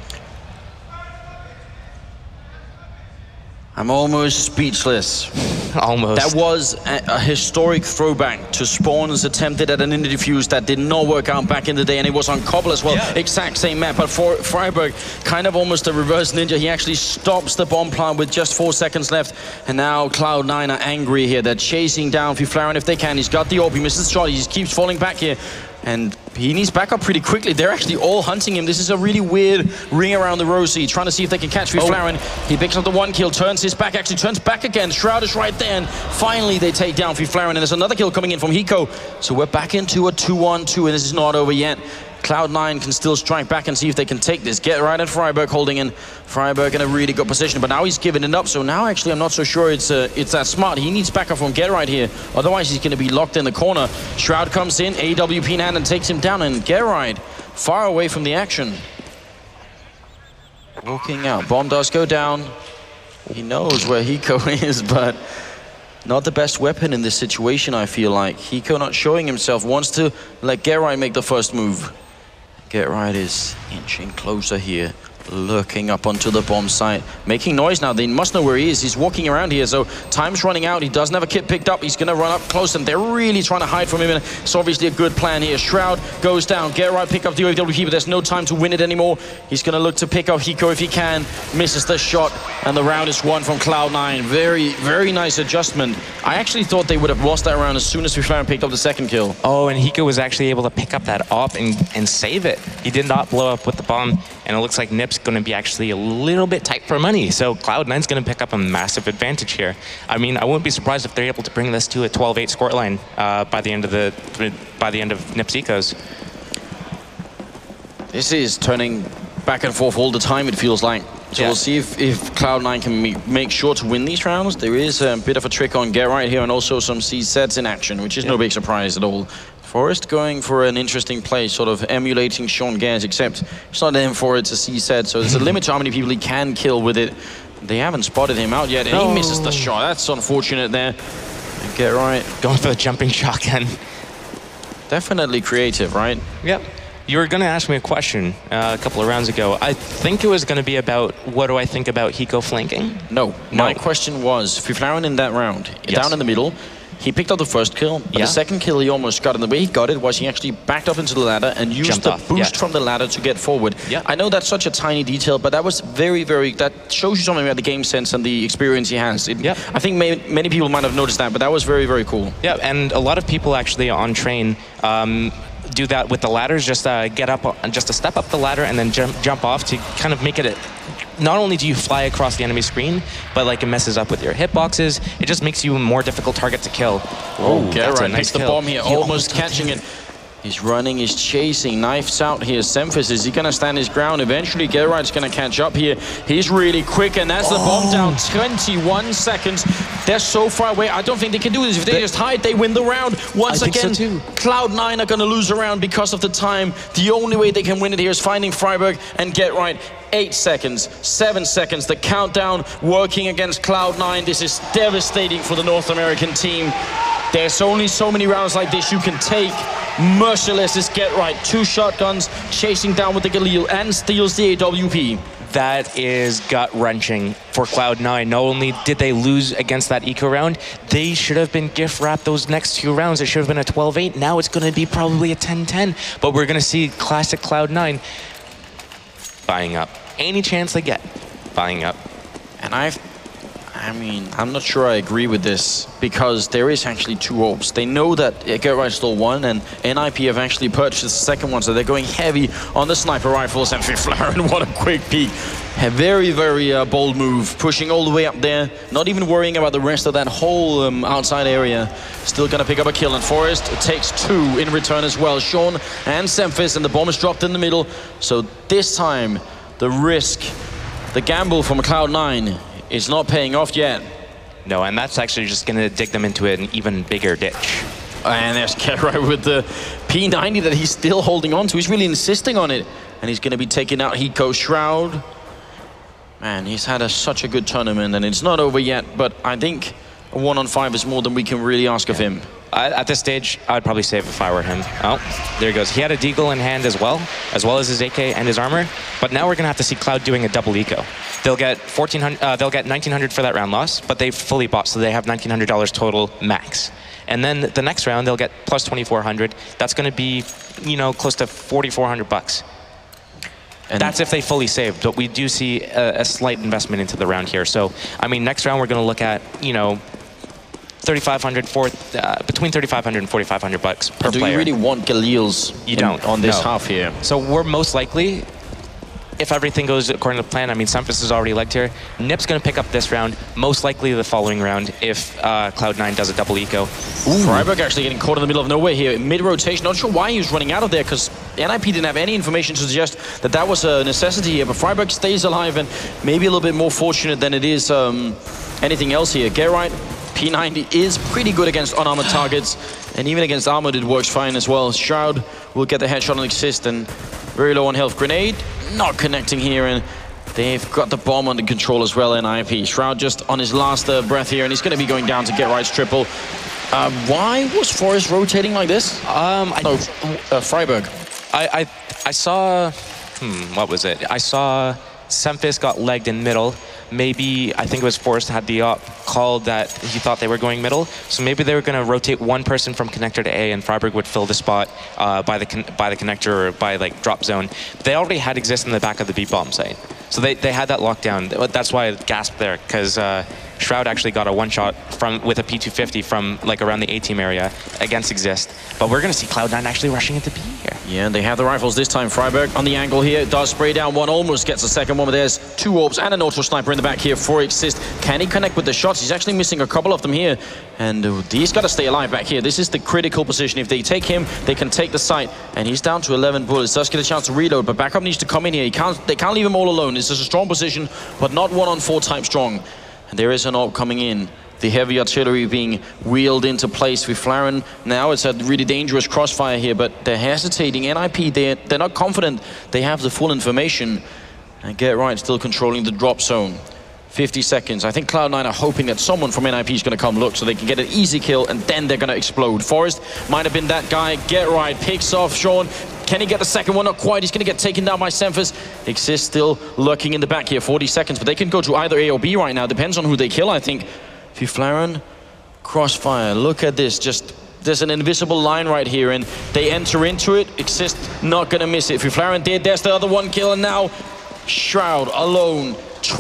I'm almost speechless. Almost. That was a historic throwback to Spawn's attempted at an indie defuse that did not work out back in the day, and it was on Cobble as well. Yeah. Exact same map, but for Friberg, kind of almost a reverse ninja. He actually stops the bomb plant with just 4 seconds left, and now Cloud9 are angry here. They're chasing down Fiflaren if they can. He's got the AWP, he misses the shot, he just keeps falling back here. And he needs backup pretty quickly. They're actually all hunting him. This is a really weird ring around the Rosie, trying to see if they can catch Fiflaren. He picks up the 1 kill, turns his back, actually turns back again. Shroud is right there, and finally they take down Fiflaren. And there's another kill coming in from Hiko. So we're back into a 2-1-2, and this is not over yet. Cloud9 can still strike back and see if they can take this. Get right at friberg holding in. friberg in a really good position, but now he's giving it up. So now actually I'm not so sure it's that smart. He needs backup from Get right here. Otherwise he's going to be locked in the corner. Shroud comes in, AWP in hand and takes him down. And Get right far away from the action. Walking out. Bomb does go down. He knows where Hiko is, but not the best weapon in this situation, I feel like. Hiko not showing himself, wants to let Get right make the first move. Get right is inching closer here, looking up onto the bomb site, making noise now. They must know where he is. He's walking around here, so time's running out. He doesn't have a kit picked up. He's gonna run up close, and they're really trying to hide from him, and it's obviously a good plan here. Shroud goes down. Get right pick up the AWP, but there's no time to win it anymore. He's gonna look to pick up Hiko if he can. Misses the shot, and the round is won from Cloud9. Very, very nice adjustment. I actually thought they would have lost that round as soon as Fiflaren picked up the second kill. Oh, and Hiko was actually able to pick up that op and save it. He did not blow up with the bomb, and it looks like Nip's going to be actually a little bit tight for money. So Cloud9's going to pick up a massive advantage here. I mean, I wouldn't be surprised if they're able to bring this to a 12-8 scoreline by the end of Nip's ecos. This is turning back and forth all the time, it feels like. So we'll see if Cloud9 can make sure to win these rounds. There is a bit of a trick on Get right here, and also some CZs in action, which is no big surprise at all. Forest going for an interesting play, sort of emulating Sean Gaz, except it's not an M4, it's a CZ, so there's a limit to how many people he can kill with it. They haven't spotted him out yet, and he misses the shot. That's unfortunate there. And Get right going for the jumping shotgun. Definitely creative, right? Yep. You were going to ask me a question a couple of rounds ago. I think it was going to be about what do I think about Hiko flanking? No. My question was, Fiflaren in that round, down in the middle, he picked up the first kill, but the second kill he almost got. And the way he got it was he actually backed up into the ladder and used the boost from the ladder to get forward. I know that's such a tiny detail, but that was very, very, that shows you something about the game sense and the experience he has. I think many people might have noticed that, but that was very, very cool. Yeah, and a lot of people actually on train do that with the ladders, just get up, just to step up the ladder and then jump off to kind of make it not only do you fly across the enemy screen, but like it messes up with your hitboxes. It just makes you a more difficult target to kill. Oh, Gerard nice the bomb here, almost catching it. He's running, he's chasing, knives out here. Semphis, is he gonna stand his ground? Eventually, Gerard's gonna catch up here. He's really quick, and that's the bomb down. 21 seconds. They're so far away. I don't think they can do this. If they just hide, they win the round. Once again, Cloud9 are gonna lose a round because of the time. The only way they can win it here is finding friberg and Get right. 8 seconds, 7 seconds, the countdown working against Cloud9. This is devastating for the North American team. There's only so many rounds like this you can take. Merciless is Get right. 2 shotguns, chasing down with the Galil and steals the AWP. That is gut-wrenching for Cloud9. Not only did they lose against that eco round, they should have been gift-wrapped those next 2 rounds. It should have been a 12-8. Now it's going to be probably a 10-10. But we're going to see classic Cloud9 buying up. Any chance they get, buying up. And I mean, I'm not sure I agree with this, because there is actually 2 orbs. They know that Get right stole 1, and NIP have actually purchased the second one, so they're going heavy on the sniper rifles. And Fiflaren, what a quick peek. A very, very bold move, pushing all the way up there, not even worrying about the rest of that whole outside area. Still gonna pick up a kill, and Forest takes 2 in return as well. Sean and Semphis, and the bomb is dropped in the middle. So this time, the risk, the gamble from Cloud9 is not paying off yet. No, and that's actually just going to dig them into an even bigger ditch. And there's Get right with the P90 that he's still holding on to. He's really insisting on it. And he's going to be taking out Hiko. Shroud. Man, he's had such a good tournament, and it's not over yet. But I think a 1-on-5 is more than we can really ask of him. At this stage, I'd probably save if I were him. Oh, there he goes. He had a deagle in hand as well as his AK and his armor. But now we're gonna have to see Cloud doing a double eco. They'll get 1,400. They'll get 1,900 for that round loss, but they've fully bought, so they have $1,900 total max. And then the next round, they'll get plus 2,400. That's gonna be, close to 4,400 bucks. And that's if they fully saved, but we do see a slight investment into the round here. So, I mean, next round we're gonna look at, 3,500 between 3,500 and 4,500 bucks per do player. Do you really want Galil's on this half here? So we're most likely, if everything goes according to plan, I mean, Semfis is already legged here. Nip's going to pick up this round, most likely the following round, if Cloud9 does a double eco. Friberg actually getting caught in the middle of nowhere here, mid-rotation. Not sure why he was running out of there, because NIP didn't have any information to suggest that that was a necessity here. But Friberg stays alive and maybe a little bit more fortunate than it is anything else here. Geralt, P90 is pretty good against unarmored targets, and even against armored it works fine as well. Shroud will get the headshot on Exist, and very low on health. Grenade not connecting here, and they've got the bomb under control as well. NIP. Shroud just on his last breath here, and he's going to be going down to get Right's triple. Why was Forest rotating like this? Friberg. I saw, what was it? I saw Semfis got legged in middle. Maybe, I think it was Forrest had the op called that he thought they were going middle. So maybe they were going to rotate one person from connector to A, and Friberg would fill the spot by the connector or by like drop zone. But they already had Exist in the back of the B bomb site. So they had that locked down. That's why I gasped there, because Shroud actually got a one-shot with a P250 from like around the A-team area against Exist. But we're going to see Cloud9 actually rushing into B here. Yeah, and they have the rifles this time. Friberg on the angle here, does spray down one, almost gets the second one, but there's two orbs and an auto sniper in the back here for Exist. Can he connect with the shots? He's actually missing a couple of them here, and he's got to stay alive back here. This is the critical position. If they take him, they can take the site, and he's down to 11 bullets. Does get a chance to reload, but backup needs to come in here. They can't leave him all alone. This is a strong position, but not 1-on-4 type strong. And there is an AWP coming in. The heavy artillery being wheeled into place with Flaren. Now it's a really dangerous crossfire here, but they're hesitating. NIP, they're not confident they have the full information. And Get Right still controlling the drop zone. 50 seconds. I think Cloud9 are hoping that someone from NIP is going to come look so they can get an easy kill, and then they're going to explode. Forrest might have been that guy. Get Right picks off Sean. Can he get the second one? Not quite. He's going to get taken down by Semfis. Exist still lurking in the back here. 40 seconds, but they can go to either A or B right now. Depends on who they kill, I think. Flaren, crossfire. Look at this. Just there's an invisible line right here, and they enter into it. Exist not going to miss it. Flaren did. There's the other one kill, and now Shroud alone.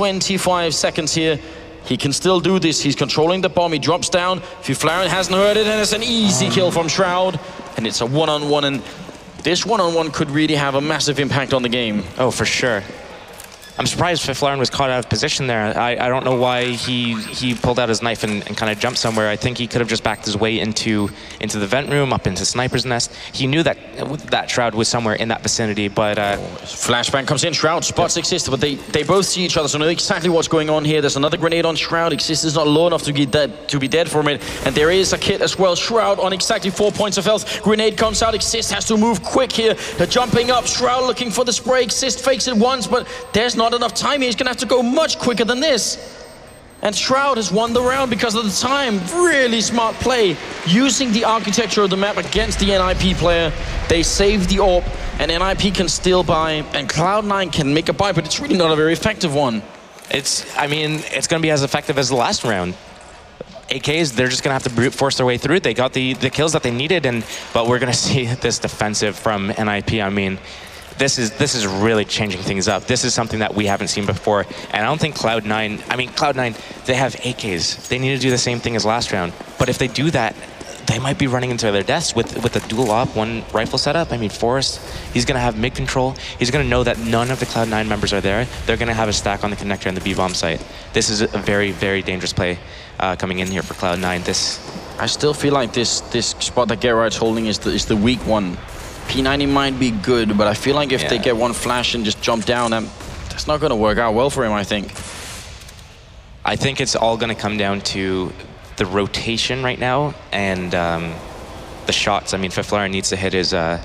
25 seconds here. He can still do this. He's controlling the bomb. He drops down. Flaren hasn't heard it, and it's an easy kill from Shroud. And it's a one-on-one, and this one-on-one could really have a massive impact on the game. Oh, for sure. I'm surprised Flaren was caught out of position there. I don't know why he pulled out his knife and kind of jumped somewhere. I think he could have just backed his way into the vent room, up into Sniper's Nest. He knew that Shroud was somewhere in that vicinity, but... Flashbang comes in, Shroud spots Exist, but they both see each other, so know exactly what's going on here. There's another grenade on Shroud. Exist is not low enough to be dead for a minute, and there is a kit as well. Shroud on exactly 4 points of health. Grenade comes out. Exist has to move quick here. They're jumping up. Shroud looking for the spray. Exist fakes it once, but there's not enough time. He's gonna have to go much quicker than this. And Shroud has won the round because of the time. Really smart play. Using the architecture of the map against the NIP player. They save the AWP, and NIP can still buy, and Cloud9 can make a buy, but it's really not a very effective one. I mean, it's gonna be as effective as the last round. AKs, they're just gonna have to brute force their way through. They got the kills that they needed, but we're gonna see this defensive from NIP. I mean, this is really changing things up. This is something that we haven't seen before. And I don't think Cloud9, they have AKs. They need to do the same thing as last round. But if they do that, they might be running into their deaths with the dual op, one rifle setup. I mean, Forrest, he's going to have mid control. He's going to know that none of the Cloud9 members are there. They're going to have a stack on the connector and the B-bomb site. This is a very, very dangerous play coming in here for Cloud9. I still feel like this spot that Gerard's holding is the weak one. P90 might be good, but I feel like if they get one flash and just jump down, that's not going to work out well for him, I think. I think it's all going to come down to the rotation right now and the shots. I mean, Flaren needs to hit his op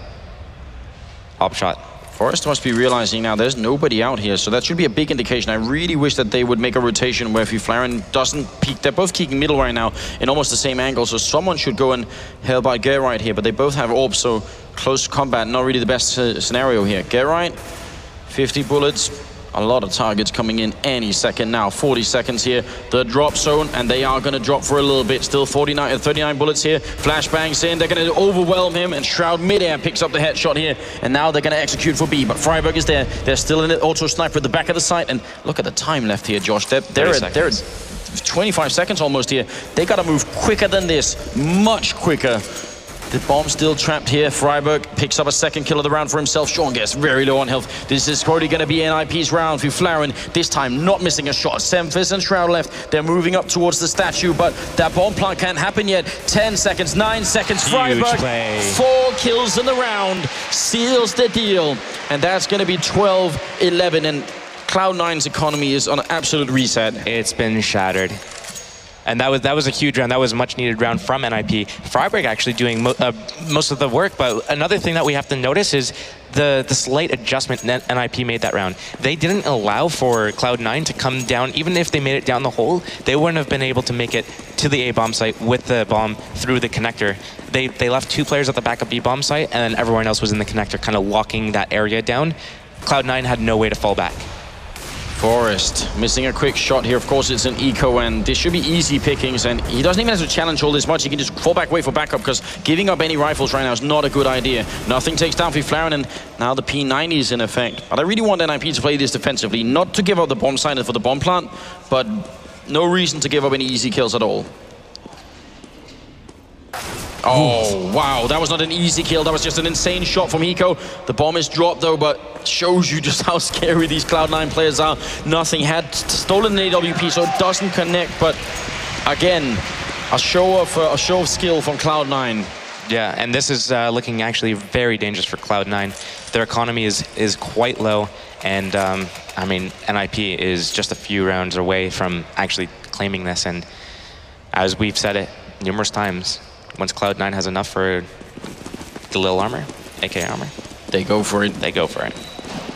shot. Forrest must be realizing now there's nobody out here, so that should be a big indication. I really wish that they would make a rotation where Flaren doesn't peek. They're both peeking middle right now in almost the same angle, so someone should go and help out Gerard here, but they both have orbs, so close combat, not really the best scenario here. Gerard, 50 bullets. A lot of targets coming in any second now. 40 seconds here. The drop zone, and they are going to drop for a little bit. Still 39 bullets here. Flashbangs in. They're going to overwhelm him, and Shroud midair picks up the headshot here. And now they're going to execute for B. But Friberg is there. They're still in it. Auto sniper at the back of the site. And look at the time left here, Josh. They're 25 seconds almost here. They got to move quicker than this, much quicker. The bomb still trapped here. friberg picks up a second kill of the round for himself. Sean gets very low on health. This is probably going to be NIP's round. Fiflaren this time not missing a shot. Semfis and Shroud left. They're moving up towards the statue, but that bomb plant can't happen yet. 10 seconds, 9 seconds. friberg, 4 kills in the round, seals the deal. And that's going to be 12-11. And Cloud9's economy is on an absolute reset. It's been shattered. And that was a huge round. That was a much needed round from NIP. friberg actually doing most of the work. But another thing that we have to notice is the slight adjustment NIP made that round. They didn't allow for Cloud9 to come down. Even if they made it down the hole, they wouldn't have been able to make it to the A bomb site with the bomb through the connector. They left 2 players at the back of B bomb site, and then everyone else was in the connector, kind of locking that area down. Cloud9 had no way to fall back. Forest missing a quick shot here. Of course, it's an eco, and this should be easy pickings, and he doesn't even have to challenge all this much. He can just fall back, wait for backup, because giving up any rifles right now is not a good idea. Nothing takes down Fiflaren, and now the P90 is in effect. But I really want NIP to play this defensively, not to give up the bomb site for the bomb plant, but no reason to give up any easy kills at all. Oh, wow, that was not an easy kill. That was just an insane shot from Hiko. The bomb is dropped, though, but shows you just how scary these Cloud9 players are. Nothing had stolen an AWP, so it doesn't connect. But again, a show of skill from Cloud9. Yeah, and this is looking actually very dangerous for Cloud9. Their economy is quite low, and I mean, NIP is just a few rounds away from actually claiming this. And as we've said it numerous times, once Cloud9 has enough for Galil armor, AK armor, they go for it. They go for it.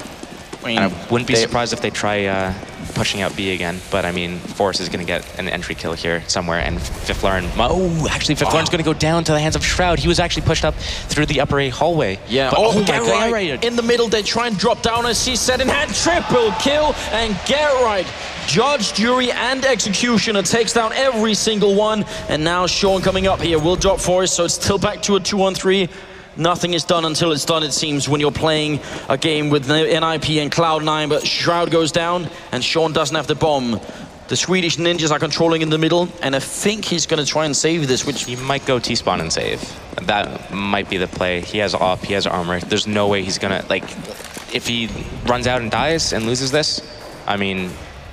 And I wouldn't be surprised if they try pushing out B again, but I mean, Forest is going to get an entry kill here somewhere, and Fiflaren, oh, actually Fiflaren's going to go down to the hands of Shroud. He was actually pushed up through the upper A hallway. Yeah, but, oh get right. In the middle, they try and drop down as he's set in hand. Triple kill, and get right. Judge, jury, and executioner takes down every single one, and now Sean coming up here will drop Forest, so it's still back to a 2-on-3. Nothing is done until it's done, it seems, when you're playing a game with NIP and Cloud9, but Shroud goes down, and Sean doesn't have the bomb. The Swedish ninjas are controlling in the middle, and I think he's going to try and save this, which... He might go T-spawn and save. That might be the play. He has AWP, he has armor. There's no way he's going to, like, if he runs out and dies and loses this, I mean,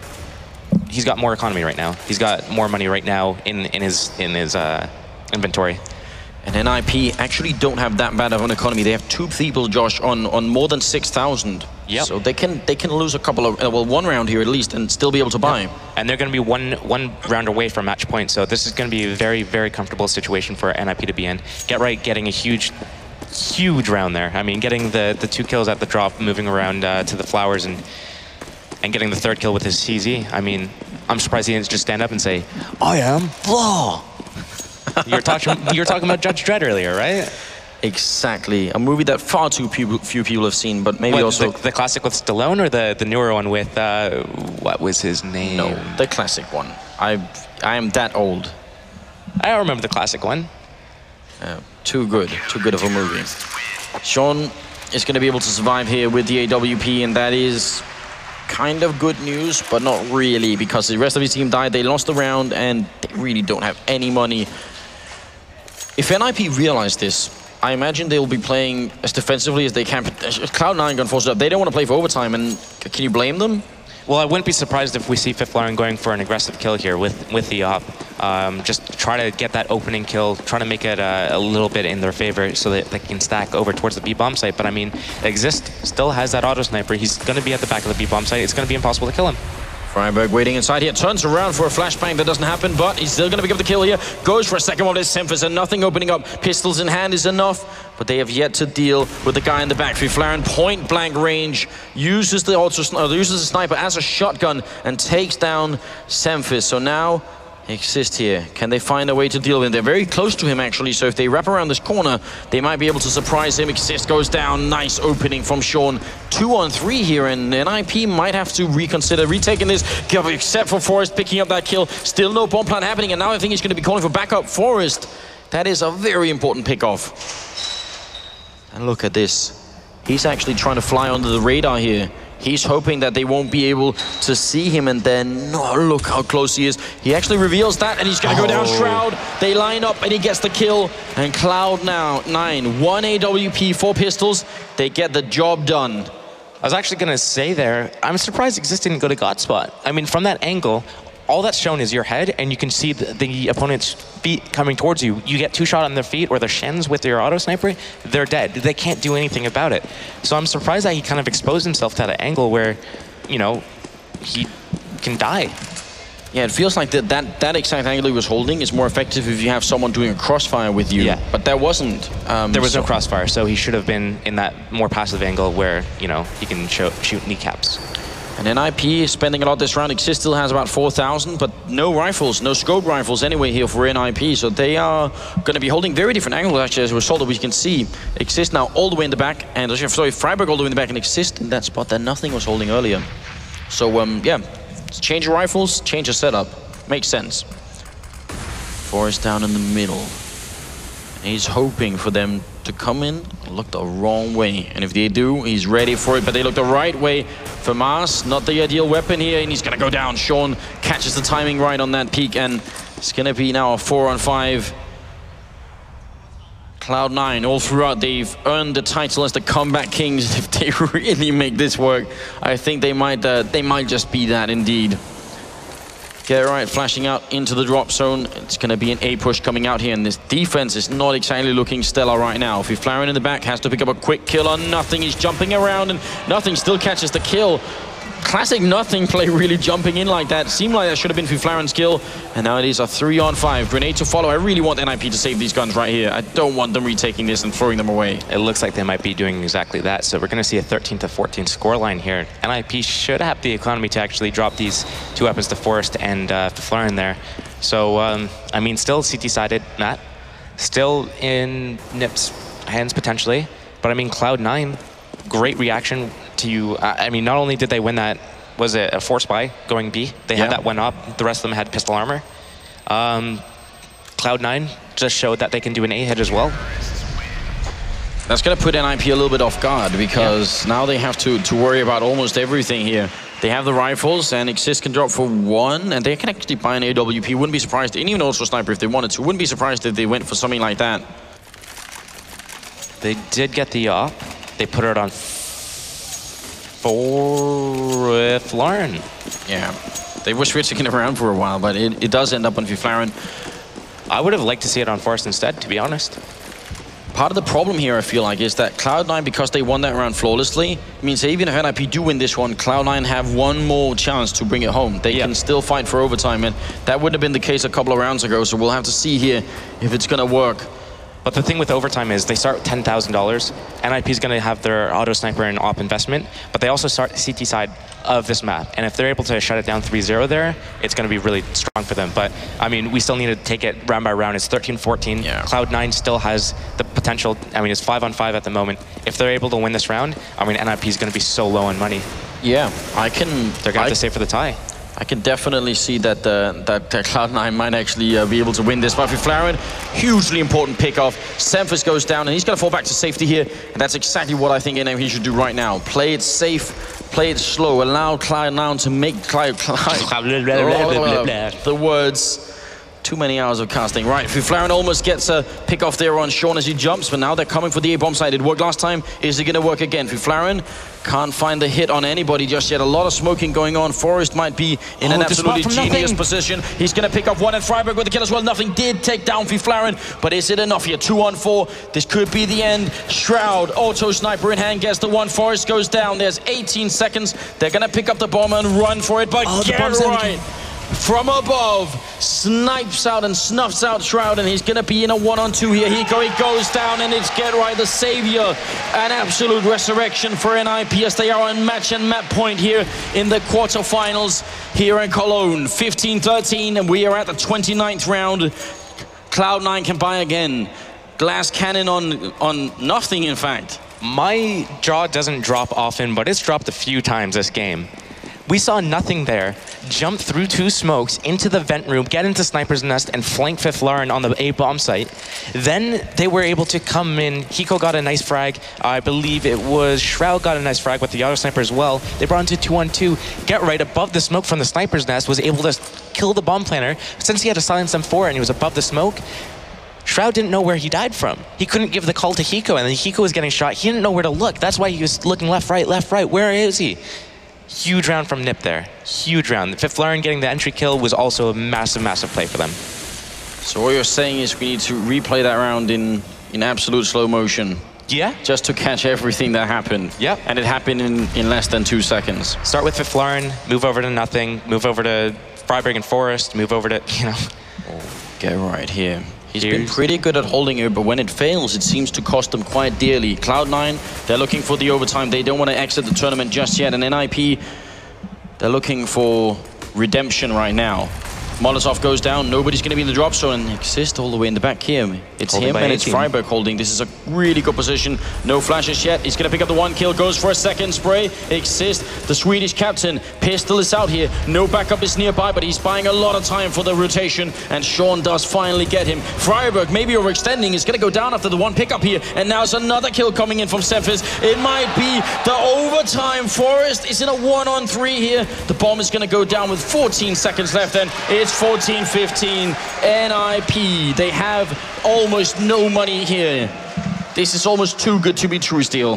he's got more economy right now. He's got more money right now in his inventory. And NIP actually don't have that bad of an economy. They have 2 people, Josh, on more than 6,000. Yep. So they can lose a couple of, well, 1 round here at least, and still be able to buy. Yep. And they're going to be one round away from match point. So this is going to be a very, very comfortable situation for NIP to be in. Get right, getting a huge round there. I mean, getting the 2 kills at the drop, moving around to the flowers, and getting the 3rd kill with his CZ. I mean, I'm surprised he didn't just stand up and say, "I am Flaw." You were talking about Judge Dredd earlier, right? Exactly. A movie that far too few people have seen, but maybe also... The classic with Stallone, or the newer one with, what was his name? No, the classic one. I am that old. I remember the classic one. Too good of a movie. Sean is going to be able to survive here with the AWP, and that is kind of good news, but not really, because the rest of his team died. They lost the round, and they really don't have any money. If NIP realize this, I imagine they'll be playing as defensively as they can. Cloud9 got forced up. They don't want to play for overtime, and can you blame them? Well, I wouldn't be surprised if we see Fiflaren going for an aggressive kill here with the AWP. Just try to get that opening kill, try to make it a little bit in their favor so that they can stack over towards the B-bomb site. But I mean, Exist still has that auto sniper. He's going to be at the back of the B-bomb site. It's going to be impossible to kill him. friberg waiting inside here, turns around for a flashbang. That doesn't happen, but he's still going to pick up the kill here. Goes for a second one. There's Semfis, and nothing opening up. Pistols in hand is enough, but they have yet to deal with the guy in the back. Fiflaren, point blank range, uses the sniper as a shotgun and takes down Semfis. So now Exist here. Can they find a way to deal with him? They're very close to him, actually, so if they wrap around this corner, they might be able to surprise him. Exist goes down. Nice opening from Sean. 2-on-3 here, and NIP might have to reconsider retaking this, except for Forest picking up that kill. Still no bomb plant happening, and now I think he's going to be calling for backup. Forest, that is a very important pick-off. And look at this. He's actually trying to fly under the radar here. He's hoping that they won't be able to see him, and then, oh, look how close he is. He actually reveals that, and he's going to go down Shroud. They line up, and he gets the kill. And Cloud9, 1 AWP, 4 pistols. They get the job done. I was actually going to say there, I'm surprised Xizt didn't go to Godspot. I mean, from that angle, all that's shown is your head, and you can see the opponent's feet coming towards you. You get 2 shots on their feet or their shins with your auto sniper, they're dead. They can't do anything about it. So I'm surprised that he kind of exposed himself to that angle where, you know, he can die. Yeah, it feels like that exact angle he was holding is more effective if you have someone doing a crossfire with you. Yeah. But there wasn't. There was no crossfire, so he should have been in that more passive angle where, you know, he can shoot kneecaps. And NiP is spending a lot this round. Xizt still has about 4,000, but no rifles, no scope rifles anyway here for NiP. So they are going to be holding very different angles, actually, as a result of we can see. Xizt now all the way in the back, and sorry, friberg all the way in the back, and Xizt in that spot that nothing was holding earlier. So, yeah, change of rifles, change of setup. Makes sense. Forest down in the middle. And he's hoping for them to come in, look the wrong way. And if they do, he's ready for it, but they look the right way. FAMAS, not the ideal weapon here, and he's gonna go down. Sean catches the timing right on that peak, and it's gonna be now a 4-on-5. Cloud9, all throughout, they've earned the title as the comeback kings. If they really make this work, I think they might just be that indeed. Get right, flashing out into the drop zone. It's going to be an A push coming out here, and this defense is not exactly looking stellar right now. Fiflaren in the back has to pick up a quick kill on Nothing. He's jumping around, and Nothing still catches the kill. Classic Nothing play, really jumping in like that. Seemed like that should have been Fiflaren's kill, and now it is a 3-on-5. Grenade to follow. I really want NiP to save these guns right here. I don't want them retaking this and throwing them away. It looks like they might be doing exactly that. So we're going to see a 13-14 scoreline here. NiP should have the economy to actually drop these 2 weapons to Forest and Fiflaren there. So, I mean, still CT-sided, Matt. Still in NiP's hands potentially. But I mean, Cloud9, great reaction to you. I mean, not only did they win that, was it a force buy going B? They had that one up. The rest of them had pistol armor. Cloud9 just showed that they can do an A hit as well. That's going to put NiP a little bit off guard, because now they have to worry about almost everything here. They have the rifles, and Xizt can drop for 1, and they can actually buy an AWP. Wouldn't be surprised, and even also sniper if they wanted to. Wouldn't be surprised if they went for something like that. They did get the op. They put it on for Fiflaren. Yeah, they were switching it around for a while, but it does end up on Fiflaren. I would have liked to see it on Forest instead, to be honest. Part of the problem here, I feel like, is that Cloud9, because they won that round flawlessly, means even if NiP do win this one, Cloud9 have one more chance to bring it home. They can still fight for overtime, and that wouldn't have been the case a couple of rounds ago, so we'll have to see here if it's going to work. But the thing with overtime is they start with $10,000. NiP is going to have their auto sniper and op investment, but they also start CT side of this map. And if they're able to shut it down 3-0 there, it's going to be really strong for them. But, I mean, we still need to take it round by round. It's 13-14. Yeah. Cloud9 still has the potential. I mean, it's 5-on-5 at the moment. If they're able to win this round, I mean, NiP is going to be so low on money. Yeah, they're going to have to save for the tie. I can definitely see that Cloud9 might actually be able to win this. But Fiflaren, hugely important pickoff. Semphis goes down, and he's going to fall back to safety here. And that's exactly what I think NiP should do right now. Play it safe, play it slow. Allow Cloud9 to make the words. Too many hours of casting. Right, Fiflaren almost gets a pick off there on Sean as he jumps, but now they're coming for the A-bomb side. It worked last time. Is it going to work again? Fiflaren can't find the hit on anybody just yet. A lot of smoking going on. Forest might be in an absolutely genius position. He's going to pick off one, and friberg with the kill as well. Nothing did take down Fiflaren, but is it enough here? 2-on-4. This could be the end. Shroud, auto sniper in hand, gets the one. Forest goes down. There's 18 seconds. They're going to pick up the bomb and run for it, but get right. From above, snipes out and snuffs out Shroud, and he's going to be in a 1-on-2 here. He goes down, and it's Get Right, the savior. An absolute resurrection for NiP as they are on match and map point here in the quarterfinals here in Cologne. 15-13, and we are at the 29th round. Cloud9 can buy again. Glass cannon on Nothing, in fact. My jaw doesn't drop often, but it's dropped a few times this game. We saw nothing there. Jump through 2 smokes into the vent room, get into Sniper's Nest, and flank Fifth Lauren on the A bomb site. Then they were able to come in. Hiko got a nice frag. I believe it was Shroud got a nice frag with the other sniper as well. They brought into 2-on-2. Get right above the smoke from the Sniper's Nest, was able to kill the bomb planner. Since he had to silence M4 and he was above the smoke, Shroud didn't know where he died from. He couldn't give the call to Hiko, and then Hiko was getting shot. He didn't know where to look. That's why he was looking left, right. Where is he? Huge round from Nip there. Huge round. Fifth Lauren getting the entry kill was also a massive, massive play for them. So what you're saying is we need to replay that round in absolute slow motion. Yeah. Just to catch everything that happened. Yep. And it happened in less than 2 seconds. Start with Fifth Lauren, move over to nothing, move over to Friberg and Forest, move over to, you know. Get right here. He's been pretty good at holding it, but when it fails, it seems to cost them quite dearly. Cloud9, they're looking for the overtime. They don't want to exit the tournament just yet. And NIP, they're looking for redemption right now. Molotov goes down, nobody's going to be in the drop zone, and Exist all the way in the back here. It's holding him and it's Friberg holding. This is a really good position. No flashes yet. He's going to pick up the 1 kill, goes for a second spray. Exist, the Swedish captain, pistol is out here. No backup is nearby, but he's buying a lot of time for the rotation, and Sean does finally get him. Friberg, maybe overextending, is going to go down after the 1 pickup here, and now it's another kill coming in from Semphis. It might be the overtime. Forest is in a 1-on-3 here. The bomb is going to go down with 14 seconds left, and it's 14-15. NIP, they have almost no money here. This is almost too good to be true, Steel.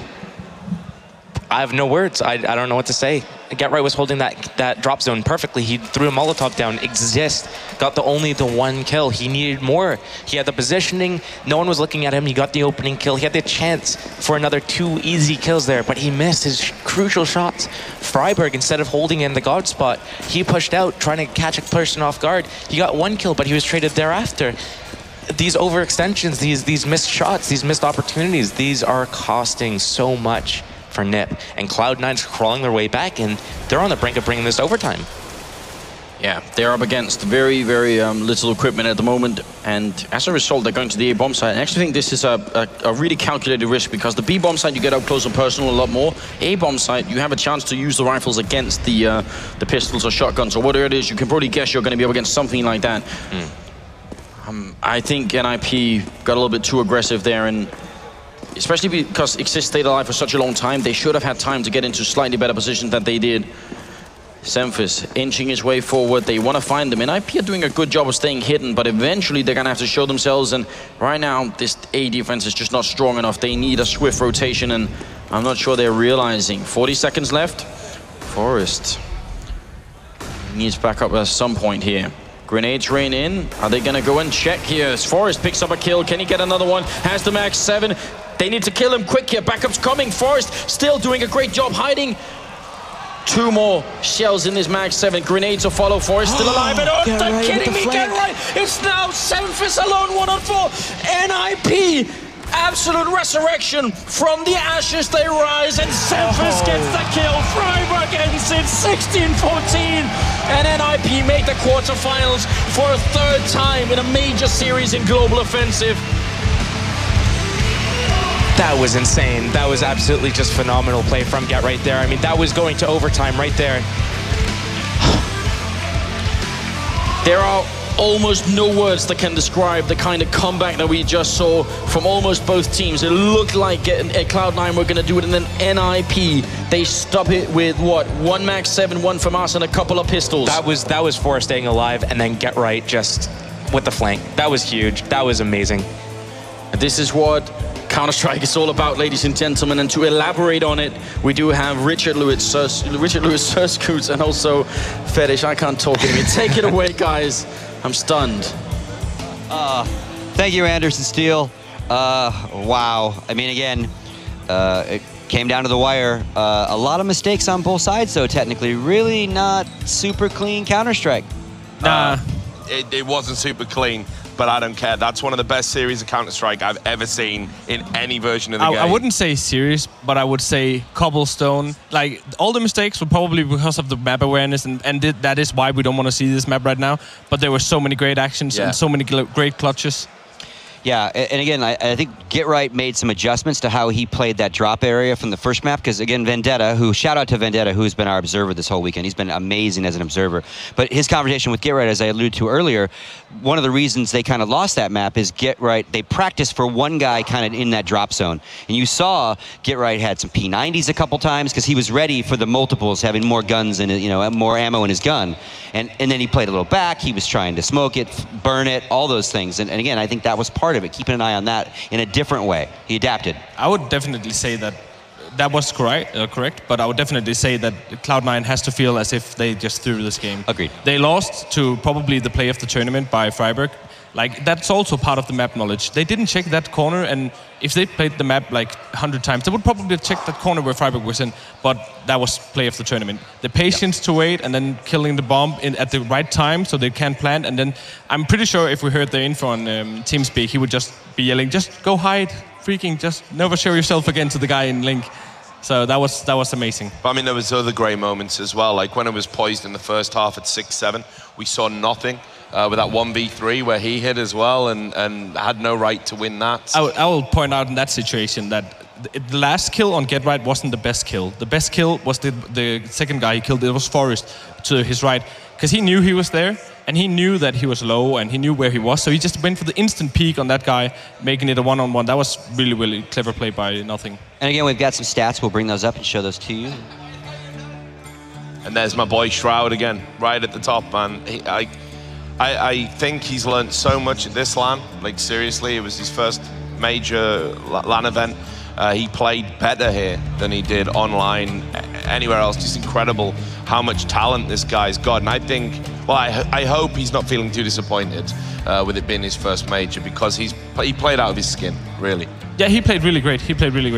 I have no words. I don't know what to say. Get Right was holding that drop zone perfectly. He threw a Molotov down. Exist got only the 1 kill. He needed more. He had the positioning. No one was looking at him. He got the opening kill. He had the chance for another 2 easy kills there, but he missed his crucial shots. Friberg, instead of holding in the guard spot, he pushed out, trying to catch a person off guard. He got 1 kill, but he was traded thereafter. These overextensions, these missed shots, these missed opportunities, these are costing so much for Nip, and Cloud9's crawling their way back, and they're on the brink of bringing this to overtime. Yeah, they're up against very, very little equipment at the moment, and as a result, they're going to the A bomb site. I actually think this is a really calculated risk, because the B bomb site you get up close and personal a lot more. A bomb site, you have a chance to use the rifles against the pistols or shotguns or whatever it is. You can probably guess you're going to be up against something like that. I think NIP got a little bit too aggressive there, and especially because Exist stayed alive for such a long time, they should have had time to get into slightly better positions than they did. Semphis inching his way forward. They want to find them. NIP are doing a good job of staying hidden, but eventually they're going to have to show themselves. And right now, this A defense is just not strong enough. They need a swift rotation, and I'm not sure they're realizing. 40 seconds left. Forest needs backup at some point here. Grenades rain in. Are they going to go and check here? As Forest picks up a kill. Can he get another one? Has the Max 7. They need to kill him quick here. Backup's coming. Forest still doing a great job hiding. 2 more shells in this Max 7. Grenades will follow. Forest still alive. And they're kidding me. Get right. It's now Semphis alone, 1-on-4. NIP. Absolute resurrection. From the ashes they rise, and Semphis gets the kill. Friberg ends it 16-14. And NIP make the quarterfinals for a 3rd time in a major series in Global Offensive. That was insane. That was absolutely just phenomenal play from Get right there. I mean, that was going to overtime right there. There are almost no words that can describe the kind of comeback that we just saw from almost both teams. It looked like Cloud9 were going to do it, and then NIP, they stop it with what? 1 Max 7, 1 from us, and a couple of pistols. That was Forest staying alive, and then Get right just with the flank. That was huge. That was amazing. And this is what Counter-Strike is all about, ladies and gentlemen, and to elaborate on it, we do have Richard Lewis Surscoots and also Fetish. I can't talk anymore. Take it away, guys. I'm stunned. Thank you, Anderson Steel. Wow. I mean, again, it came down to the wire. A lot of mistakes on both sides, though, technically. Really not super clean Counter-Strike. Nah. It wasn't super clean, but I don't care. That's one of the best series of Counter-Strike I've ever seen in any version of the game. I wouldn't say series, but I would say Cobblestone. Like, all the mistakes were probably because of the map awareness, and that is why we don't want to see this map right now. But there were so many great actions and so many great clutches. Yeah, and again, I think Get Right made some adjustments to how he played that drop area from the first map, because again, Vendetta, shout out to Vendetta, who's been our observer this whole weekend. He's been amazing as an observer. But his conversation with Get Right, as I alluded to earlier, one of the reasons they kind of lost that map is Get Right, they practiced for one guy kind of in that drop zone. And you saw Get Right had some P90s a couple times because he was ready for the multiples, having more guns and more ammo in his gun. And then he played a little back, he was trying to smoke it, burn it, all those things. And again, I think that was part of it, keeping an eye on that in a different way. He adapted. I would definitely say that was correct, but I would definitely say that Cloud9 has to feel as if they just threw this game. Agreed. They lost to probably the play of the tournament by Freiburg. Like, that's also part of the map knowledge. They didn't check that corner, and if they played the map like 100 times, they would probably check that corner where Freiburg was in, but that was play of the tournament. The patience to wait and then killing the bomb at the right time so they can't plant, and then I'm pretty sure if we heard the info on TeamSpeak, he would just be yelling, just go hide, freaking, just never show yourself again to the guy in Link. So that was amazing. But I mean, there was other great moments as well. Like when it was poised in the first half at 6-7, we saw nothing. With that 1v3 where he hit as well and had no right to win that. I will point out in that situation that the last kill on Get Right wasn't the best kill. The best kill was the second guy he killed. It was Forrest to his right, because he knew he was there and he knew that he was low and he knew where he was. So he just went for the instant peek on that guy, making it a one-on-one. That was really, really clever play by Nothing. And again, we've got some stats. We'll bring those up and show those to you. And there's my boy Shroud again, right at the top, man. I think he's learned so much at this LAN. Like, seriously, it was his first major LAN event. He played better here than he did online anywhere else. Just incredible how much talent this guy's got. And I think, well, I hope he's not feeling too disappointed with it being his first major, because he played out of his skin, really. Yeah, he played really great.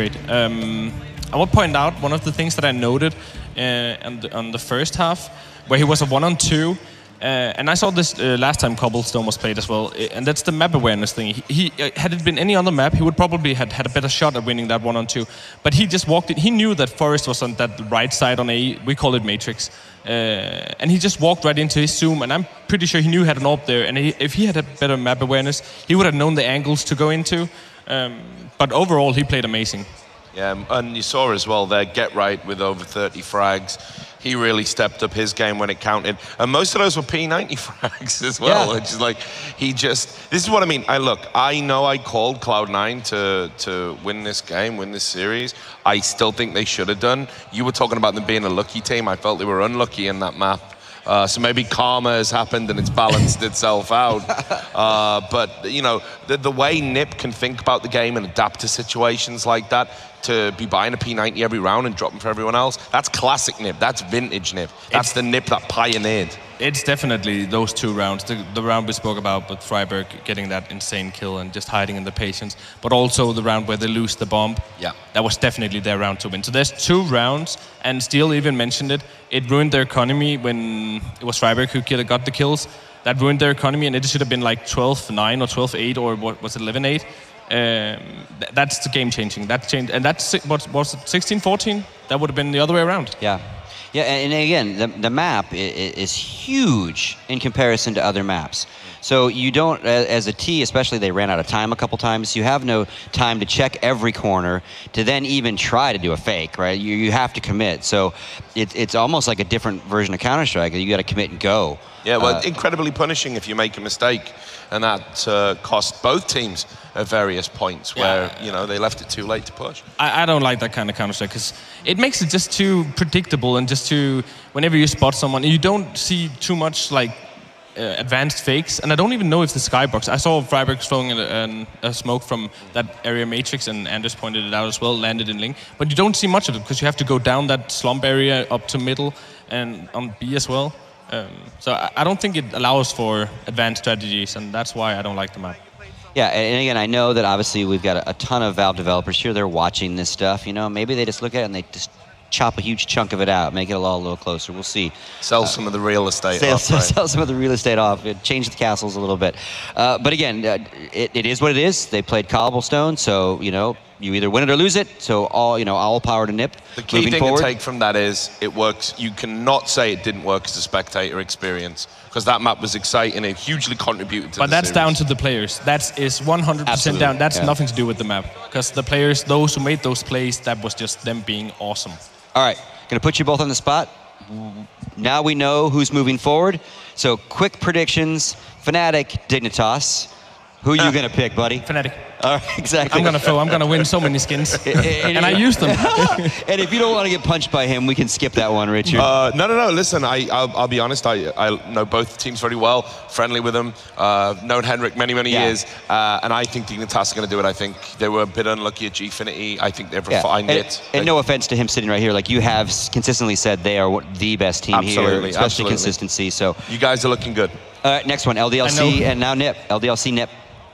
I would point out one of the things that I noted on the first half, where he was a 1-on-2. And I saw this last time Cobblestone was played as well, and that's the map awareness thing. He had it been any other map, he would probably had a better shot at winning that 1-on-2. But he just walked in. He knew that Forrest was on that right side on A. We call it Matrix. And he just walked right into his zoom, and I'm pretty sure he knew he had an AWP there. And if he had a better map awareness, he would have known the angles to go into. But overall, he played amazing. Yeah, and you saw as well there, Get Right with over 30 frags. He really stepped up his game when it counted. And most of those were P90 frags as well, yeah. Which is like, this is what I mean. I know I called Cloud9 to win this game, win this series. I still think they should have done. You were talking about them being a lucky team. I felt they were unlucky in that map. So maybe karma has happened and it's balanced itself out. But, the way Nip can think about the game and adapt to situations like that, to be buying a P90 every round and dropping for everyone else, that's classic Nip. That's vintage Nip. That's the Nip that pioneered. It's definitely those two rounds. The round we spoke about with Freiburg getting that insane kill and just hiding in the patience, but also the round where they lose the bomb. Yeah. That was definitely their round to win. So there's two rounds, and Steel even mentioned it. It ruined their economy when it was Freiburg who got the kills. That ruined their economy, and it should have been like 12-9 or 12-8 or what was it, 11-8. That's the game changing. That changed, and that's what was it, 16-14? That would have been the other way around. Yeah. Yeah, and again, the map is huge in comparison to other maps. So you don't, as a T especially, they ran out of time a couple times. You have no time to check every corner to then even try to do a fake, right? You have to commit. So it's almost like a different version of Counter-Strike. You got to commit and go. Yeah, well, incredibly punishing if you make a mistake. And that cost both teams at various points where, they left it too late to push. I don't like that kind of Counter-Strike because it makes it just too predictable and just too, whenever you spot someone, you don't see too much like advanced fakes. And I don't even know if the skybox, I saw Freiburg throwing a smoke from that area Matrix, and Anders pointed it out as well, landed in Link. But you don't see much of it because you have to go down that slump area up to middle and on B as well. So I don't think it allows for advanced strategies, and that's why I don't like the map. Yeah, and again, I know that obviously we've got a ton of Valve developers here. They're watching this stuff. Maybe they just look at it and they just chop a huge chunk of it out, make it all a little closer. We'll see. Sell some of the real estate off. Sell some of the real estate off. Change the castles a little bit. But again, it is what it is. They played Cobblestone, so, you either win it or lose it. So all power to Nip. The key thing to take from that is it works. You cannot say it didn't work as a spectator experience, because that map was exciting. It hugely contributed to But the that's series. down to the players. That is 100% Absolutely, down. That's yeah. nothing to do with the map. Because the players, those who made those plays, that was just them being awesome. All right, gonna put you both on the spot. Now we know who's moving forward. So quick predictions. Fnatic, Dignitas. Who are you gonna pick, buddy? Fnatic. All right, exactly. I'm gonna win so many skins. And I use them. And if you don't want to get punched by him, we can skip that one, Richard. No. Listen, I'll be honest. I know both teams very well. Friendly with them. Known Henrik many years. And I think Dignitas are going to do it. I think they were a bit unlucky at Gfinity. I think they've refined it. And no offense to him sitting right here, like you have consistently said, they are the best team here, especially consistency. So you guys are looking good. All right, next one, LDLC and now Nip. LDLC Nip.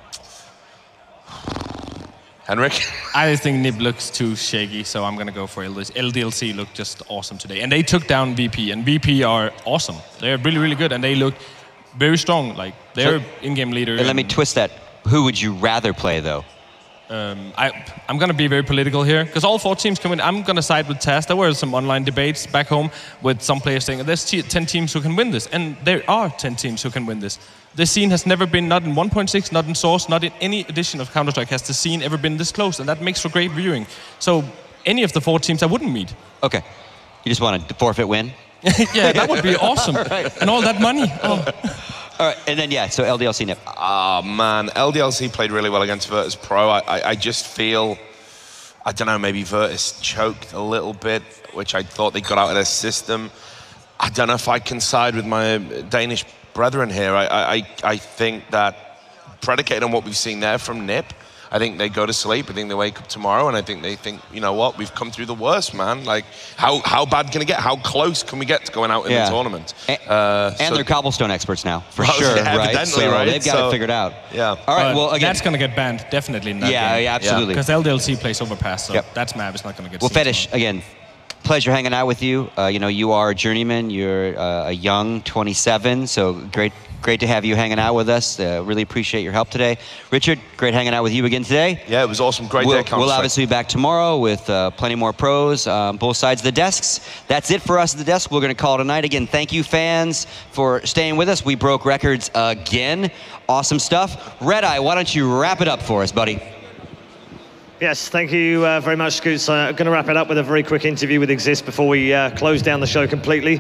Henrik? I think Nip looks too shaky, so I'm going to go for LDLC. Looked just awesome today. And they took down VP, and VP are awesome. They're really good, and they look very strong. Like, they're in-game leader. And let me twist that. Who would you rather play, though? I'm going to be very political here, because all 4 teams come in. I'm going to side with Taz. There were some online debates back home with some players saying, there's 10 teams who can win this. And there are 10 teams who can win this. The scene has never been, not in 1.6, not in Source, not in any edition of Counter-Strike, has the scene ever been this close. And that makes for great viewing. So any of the 4 teams I wouldn't meet. Okay. You just want a forfeit win? Yeah, that would be awesome. Right. And all that money. Oh. All right, and then, so LDLC Nip. Oh, man. LDLC played really well against Virtus Pro. I just feel, I don't know, maybe Virtus choked a little bit, which I thought they got out of their system. I don't know if I can side with my Danish brethren here. I think that predicated on what we've seen there from Nip, I think they go to sleep. I think they wake up tomorrow, and I think they think, you know what, we've come through the worst, man. Like, how bad can it get? How close can we get to going out in the tournament? And they're cobblestone experts now, for sure, right? So they've got it figured out. Yeah. All right, well, again, that's going to get banned, definitely in that game. Yeah, absolutely. Because LDLC plays Overpass, so that map is not going to get Well, Fetish, again, pleasure hanging out with you. You are a journeyman. You're a young 27, so great to have you hanging out with us. Really appreciate your help today. Richard, great hanging out with you again today. Yeah, it was awesome. Great day. We'll obviously be back tomorrow with plenty more pros, both sides of the desks. That's it for us at the desk. We're going to call it a night. Again, thank you, fans, for staying with us. We broke records again. Awesome stuff. Red Eye, why don't you wrap it up for us, buddy? Yes, thank you very much, Scoots. I'm going to wrap it up with a very quick interview with Exist before we close down the show completely.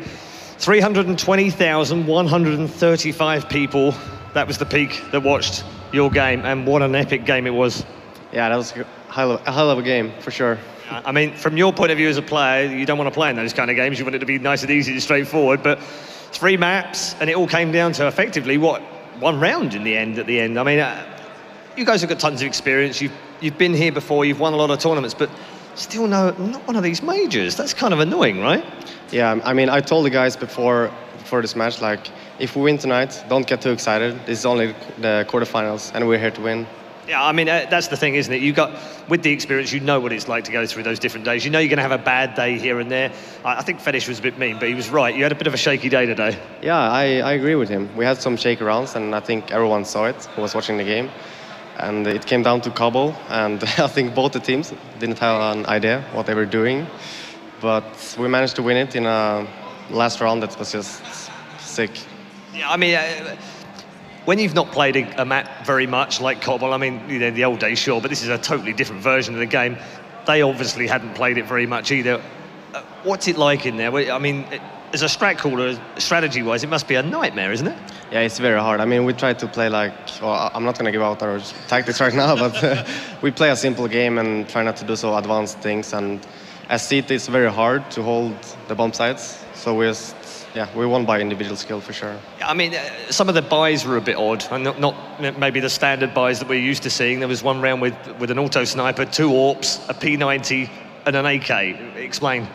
320,135 people. That was the peak that watched your game, and what an epic game it was. Yeah, that was a hell of a game, for sure. I mean, from your point of view as a player, you don't want to play in those kind of games. You want it to be nice and easy and straightforward, but 3 maps, and it all came down to effectively, one round in the end, at the end. I mean, you guys have got tons of experience. You've been here before, you've won a lot of tournaments, but still not one of these majors. That's kind of annoying, right? Yeah, I mean, I told the guys before this match, like, if we win tonight, don't get too excited. This is only the quarterfinals, and we're here to win. Yeah, I mean, that's the thing, isn't it? With the experience, you know what it's like to go through those different days. You know you're going to have a bad day here and there. I think Fetish was a bit mean, but he was right. You had a bit of a shaky day today. Yeah, I agree with him. We had some shaky rounds, and I think everyone saw it who was watching the game. And it came down to Cobble, and I think both the teams didn't have an idea what they were doing. But we managed to win it in a last round that was just sick. Yeah, I mean, when you've not played a map very much like Cobble, I mean, the old days, sure, but this is a totally different version of the game. They obviously hadn't played it very much either. What's it like in there? I mean, as a strat caller, strategy-wise, it must be a nightmare, isn't it? Yeah, it's very hard. I mean, we try to play I'm not going to give out our tactics right now, but we play a simple game and try not to do so advanced things. And as CT, it's very hard to hold the bomb sites. So we won by individual skill for sure. I mean, some of the buys were a bit odd, and not maybe the standard buys that we're used to seeing. There was one round with an auto sniper, 2 AWPs, a P90, and an AK. Explain.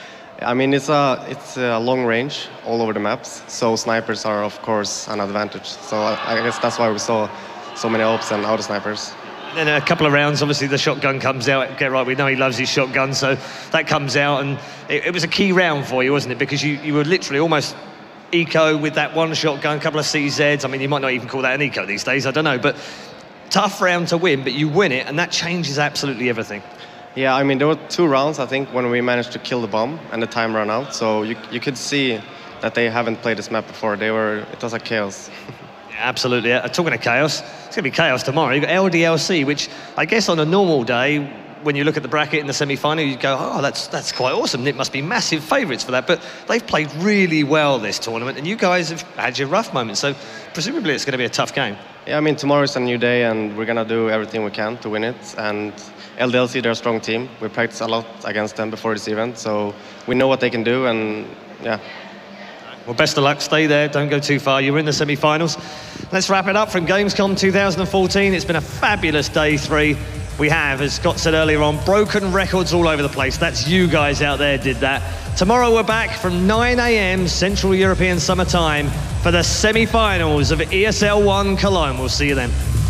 I mean, it's a long range all over the maps, so snipers are, of course, an advantage. So I guess that's why we saw so many AWPs and auto snipers. Then a couple of rounds, obviously the shotgun comes out. Get right, we know he loves his shotgun, so that comes out, and it was a key round for you, wasn't it? Because you were literally almost eco with that one shotgun, a couple of CZs. I mean, you might not even call that an eco these days, I don't know, but tough round to win, but you win it, and that changes absolutely everything. Yeah, I mean, there were 2 rounds, I think, when we managed to kill the bomb and the time ran out. So you could see that they haven't played this map before. It was a chaos. Yeah, absolutely. Talking of chaos, it's going to be chaos tomorrow. You've got LDLC, which I guess on a normal day, when you look at the bracket in the semi-final, you go, oh, that's quite awesome. It must be massive favourites for that. But they've played really well this tournament, and you guys have had your rough moments. So presumably it's going to be a tough game. Yeah, I mean, tomorrow is a new day, and we're going to do everything we can to win it. And LDLC, they're a strong team. We practiced a lot against them before this event, so we know what they can do, and yeah. Well, best of luck. Stay there. Don't go too far. You're in the semi-finals. Let's wrap it up from Gamescom 2014. It's been a fabulous day 3. We have, as Scott said earlier on, broken records all over the place. That's you guys out there did that. Tomorrow we're back from 9 a.m. Central European Summer Time for the semi-finals of ESL One Cologne. We'll see you then.